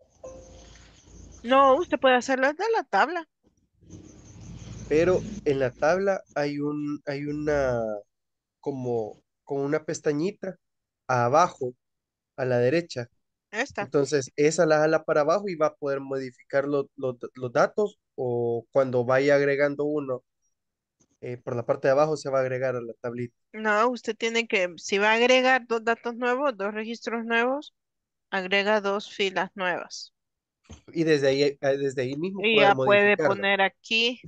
No, usted puede hacerlo desde la tabla. Pero en la tabla hay una, como una pestañita abajo, a la derecha. Esta. Entonces, esa la jala para abajo y va a poder modificar los datos o cuando vaya agregando uno, por la parte de abajo se va a agregar a la tablita. No, usted tiene que, si va a agregar dos datos nuevos, dos registros nuevos, agrega dos filas nuevas. Y desde ahí mismo Y poder ya puede modificarla. poner aquí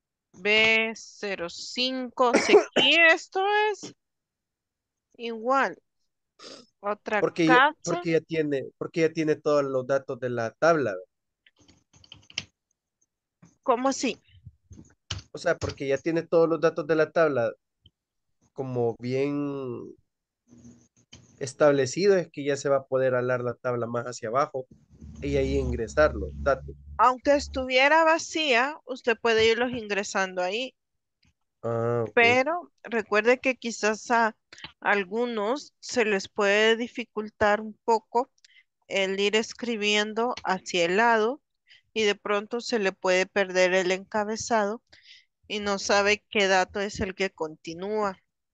B05. Si aquí esto es igual. Otra casa. Porque ya tiene todos los datos de la tabla, ¿verdad? ¿Cómo así? O sea, porque ya tiene todos los datos de la tabla como bien establecido, es que ya se va a poder alar la tabla más hacia abajo y ahí ingresar los datos. Aunque estuviera vacía, usted puede irlos ingresando ahí. Ah, ok. Pero recuerde que quizás a algunos se les puede dificultar un poco el ir escribiendo hacia el lado y de pronto se le puede perder el encabezado y no sabe qué dato es el que continúa.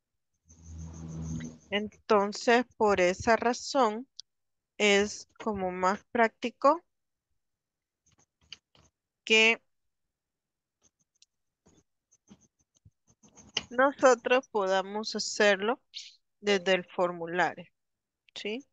Entonces, por esa razón, es como más práctico que nosotros podamos hacerlo desde el formulario, ¿sí?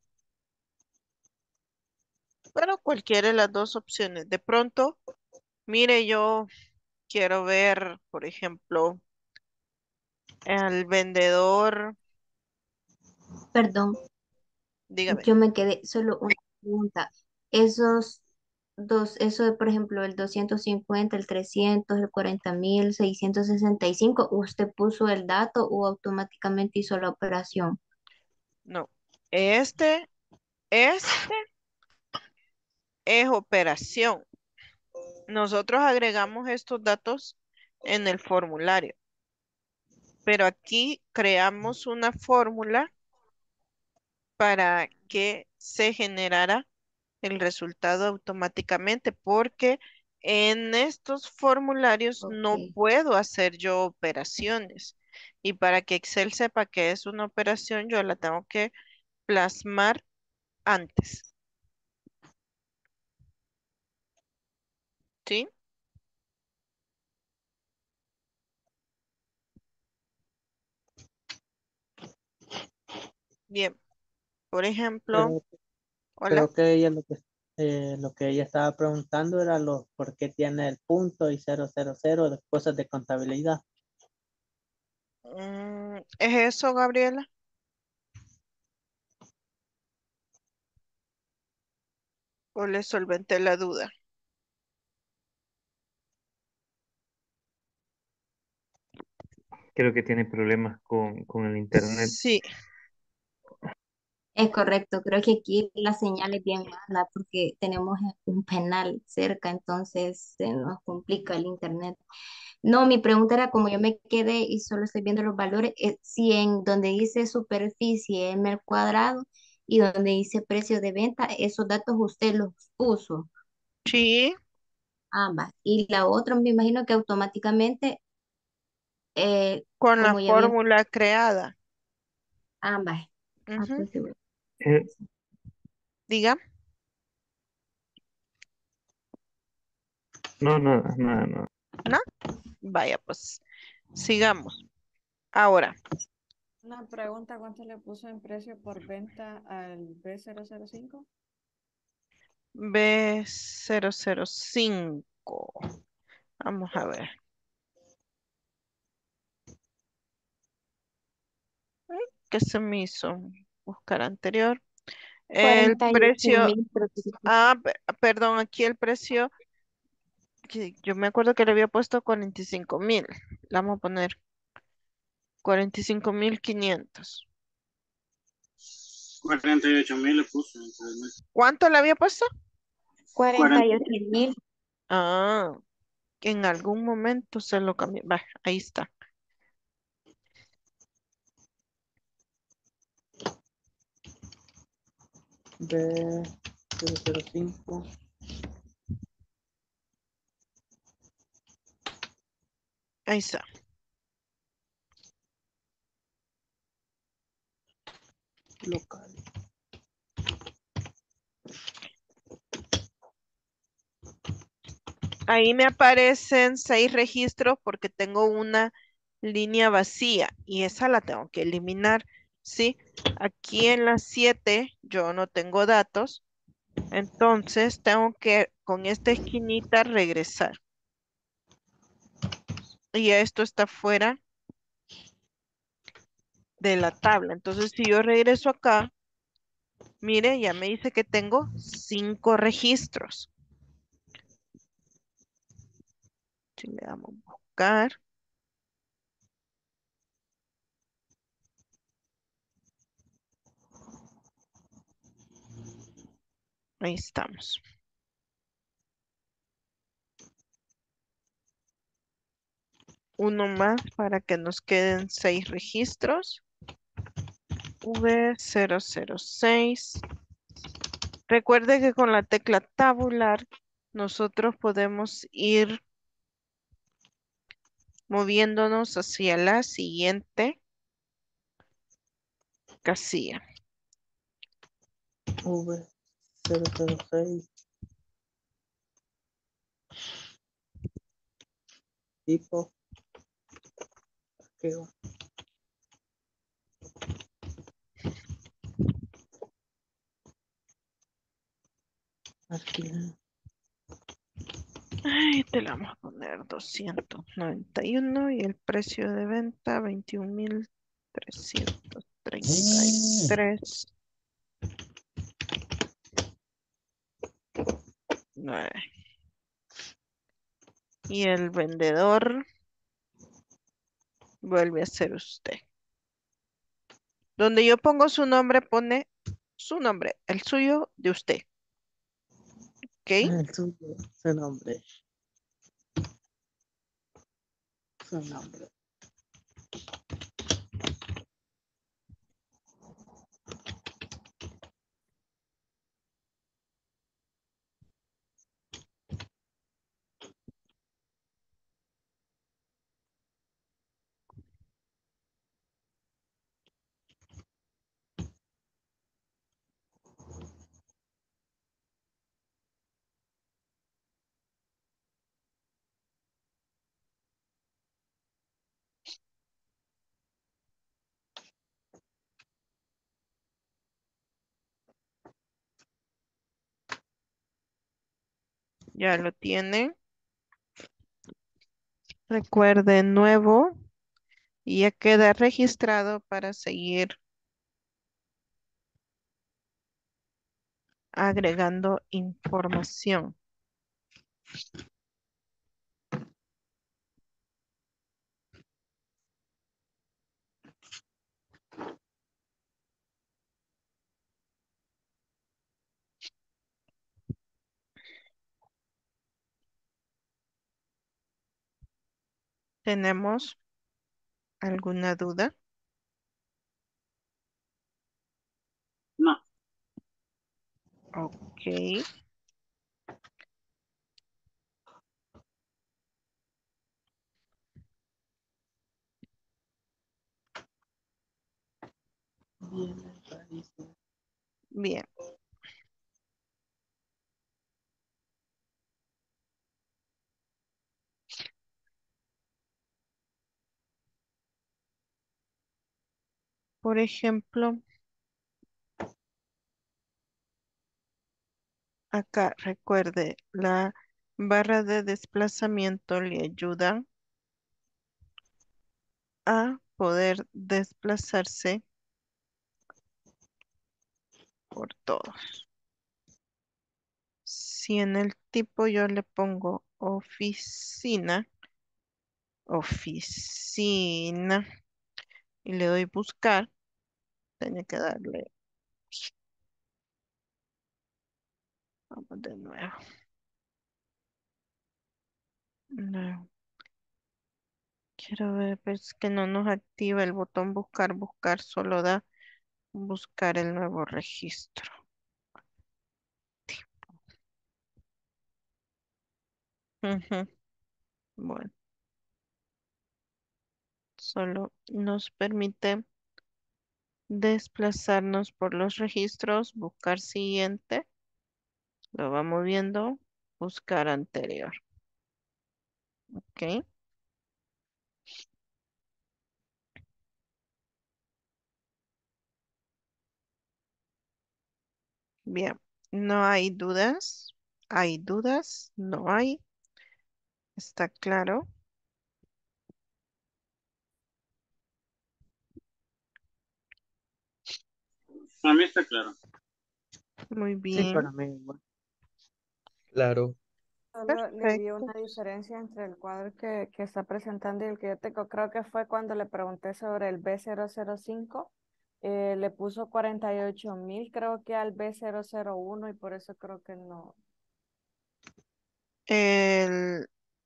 Pero cualquiera de las dos opciones. De pronto, mire, yo quiero ver, por ejemplo, al vendedor, Perdón, dígame, yo me quedé solo una pregunta. Esos dos, eso de, por ejemplo, el 250, el 300, el 40.000, 665, ¿usted puso el dato o automáticamente hizo la operación? no, este es operación. Nosotros agregamos estos datos en el formulario, pero aquí creamos una fórmula para que se generara el resultado automáticamente, porque en estos formularios no Ok. puedo hacer yo operaciones. Y para que Excel sepa que es una operación, yo la tengo que plasmar antes. ¿Sí? Bien. Por ejemplo, Pero hola. creo que ella lo que ella estaba preguntando era los por qué tiene el punto y 000 de cosas de contabilidad. ¿Es eso, Gabriela? ¿O le solventé la duda? Creo que tiene problemas con el internet. Sí. Es correcto, creo que aquí la señal es bien mala porque tenemos un penal cerca, entonces se nos complica el internet. No, mi pregunta era como yo me quedé y solo estoy viendo los valores, si en donde dice superficie m al cuadrado y donde dice precio de venta, esos datos usted los puso, Sí, ambas. Y la otra me imagino que automáticamente, con la como ya había fórmula creada. ambas. Ah, Ujú. pues sí, bueno. Eh, Diga. no, nada, nada, nada. ¿No? Vaya, pues sigamos. Ahora, Una pregunta, ¿cuánto le puso en precio por venta al B005? B005. Vamos a ver. ¿Qué se me hizo? Buscar anterior. El 48 precio. mil, pero que Perdón, aquí el precio. Que yo me acuerdo que le había puesto 45,000. Le vamos a poner 45,500. 48.000 le puso entre el mes. ¿Cuánto le había puesto? 48,000. Ah, en algún momento se lo cambié. Va, ahí está. B005 Ahí está. local. Ahí me aparecen 6 registros porque tengo una línea vacía y esa la tengo que eliminar. ¿Sí? Aquí en las 7 yo no tengo datos, entonces tengo que con esta esquinita regresar. Y esto está fuera de la tabla. Entonces, si yo regreso acá, mire, ya me dice que tengo 5 registros. Si le damos buscar, ahí estamos. Uno más para que nos queden 6 registros. V006. Recuerde que con la tecla tabular nosotros podemos ir moviéndonos hacia la siguiente casilla. V006 tipo arqueo. Arqueo. Ay, te la vamos a poner 291 y el precio de venta 21,333. 9. Y el vendedor vuelve a ser usted. Donde yo pongo su nombre, pone su nombre, el suyo de usted. ¿Ok? El suyo, su nombre, su nombre. Ya lo tiene. Recuerde nuevo y ya queda registrado para seguir agregando información. ¿Tenemos alguna duda? No, Ok. Bien, rarísimo. Bien. Por ejemplo, acá recuerde, la barra de desplazamiento le ayuda a poder desplazarse por todo. Si en el tipo yo le pongo oficina, oficina, y le doy buscar, tenía que darle, vamos de nuevo. No, quiero ver, pues que no nos activa el botón buscar, buscar, solo da buscar el nuevo registro. Ujú. Bueno, solo nos permite desplazarnos por los registros, buscar siguiente, lo vamos viendo, buscar anterior. ¿Ok? Bien, no hay dudas. ¿Hay dudas? No hay. ¿Está claro? para mí está claro. Muy Sí, bien. para mí igual. Claro. Solo le vi Perfecto. una diferencia entre el cuadro que está presentando y el que yo tengo. Creo que fue cuando le pregunté sobre el B005. Le puso 48.000, creo que al B001 y por eso creo que no. El,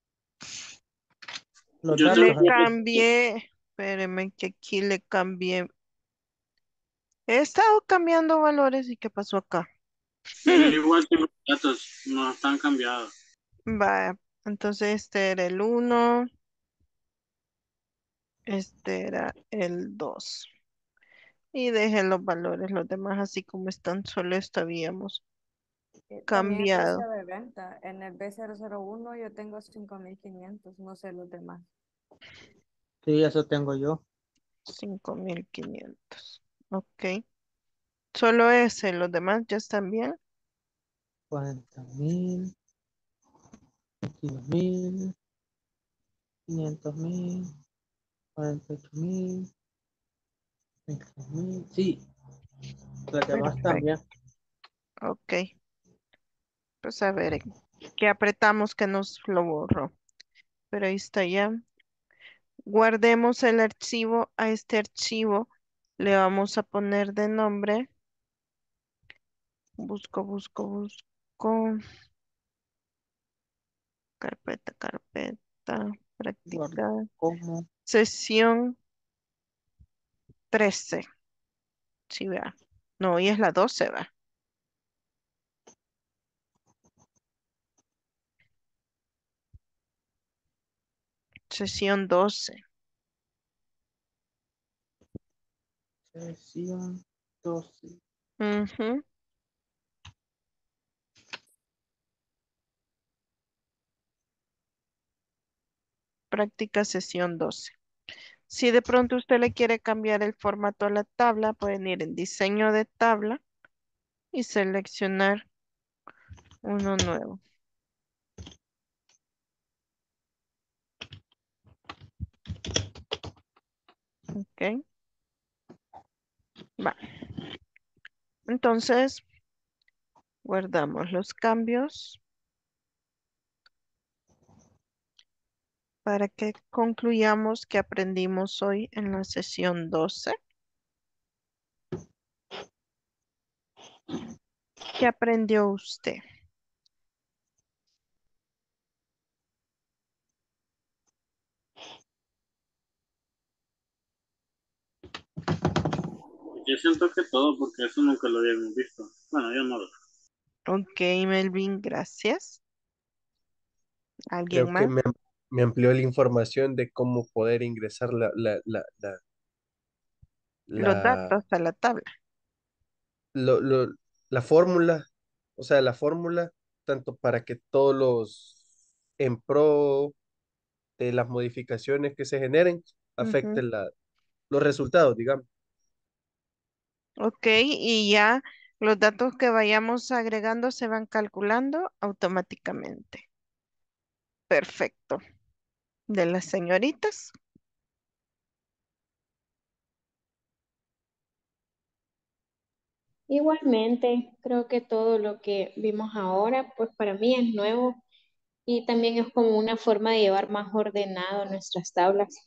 Los Yo tengo le datos aquí. cambié, espéreme que aquí le cambié. He estado cambiando valores y ¿qué pasó acá? yo igual tengo datos, no están cambiados. Vaya, entonces este era el uno, este era el 2. Y dejé los valores, los demás así como están, solo esto habíamos También el cambiado. precio de venta. En el B001 yo tengo 5.500, no sé los demás. Sí, eso tengo yo. 5.500. Ok. Solo ese, los demás ya están bien. 40.000, 22.000, 500.000, 48.000, 22.000. Sí, los demás Perfecto. también. Ok. Pues a ver, ¿qué apretamos que nos lo borró? Pero ahí está ya. Guardemos el archivo. A este archivo le vamos a poner de nombre. Busco, busco, busco. Carpeta, carpeta. Guardo Práctica. como Sesión 13. Sí, vea. No, hoy es la 12, va. Sesión 12. sesión 12. Ujú. Práctica sesión 12. Si de pronto usted le quiere cambiar el formato a la tabla, pueden ir en diseño de tabla y seleccionar uno nuevo. Ok, va. Entonces, guardamos los cambios para que concluyamos que aprendimos hoy en la sesión 12. ¿Qué aprendió usted? Yo siento que todo, porque eso nunca lo habíamos visto. Bueno, yo no lo. Ok, Melvin, gracias. ¿Alguien Creo que más? me amplió la información de cómo poder ingresar Los la, datos a la tabla. lo- lo- la fórmula, o sea, la fórmula, tanto para que todos en pro de las modificaciones que se generen, Ujú. afecten los resultados, digamos. Ok, y ya los datos que vayamos agregando se van calculando automáticamente. Perfecto. De las señoritas. Igualmente, creo que todo lo que vimos ahora, pues para mí es nuevo y también es como una forma de llevar más ordenado nuestras tablas.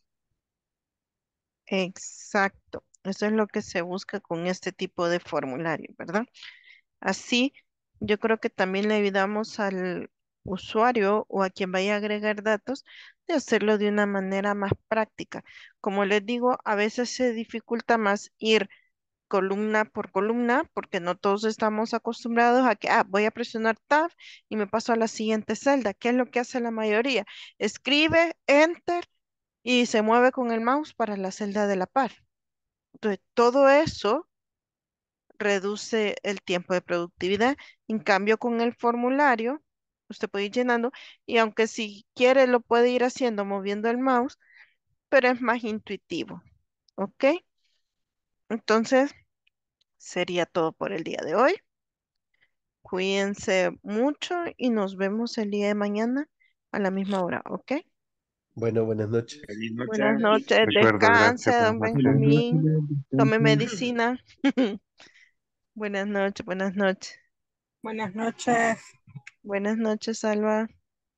Exacto. Eso es lo que se busca con este tipo de formulario, ¿verdad? Así, yo creo que también le ayudamos al usuario o a quien vaya a agregar datos de hacerlo de una manera más práctica. Como les digo, a veces se dificulta más ir columna por columna porque no todos estamos acostumbrados a que, voy a presionar Tab y me paso a la siguiente celda. ¿Qué es lo que hace la mayoría? Escribe, Enter y se mueve con el mouse para la celda de la par. Entonces, todo eso reduce el tiempo de productividad. En cambio, con el formulario, usted puede ir llenando y aunque si quiere lo puede ir haciendo moviendo el mouse, pero es más intuitivo. ¿Ok? Entonces, sería todo por el día de hoy. Cuídense mucho y nos vemos el día de mañana a la misma hora. ¿Ok? Bueno, buenas noches. Feliz Buenas noche. noches. Recuerdo, Descanse, gracias. don Buenas noches. Benjamín. Tome medicina. Buenas noches, buenas noches. Buenas noches. Buenas noches, Alba.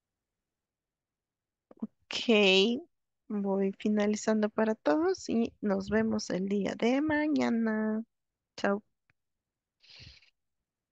Ok, voy finalizando para todos y nos vemos el día de mañana. Chao.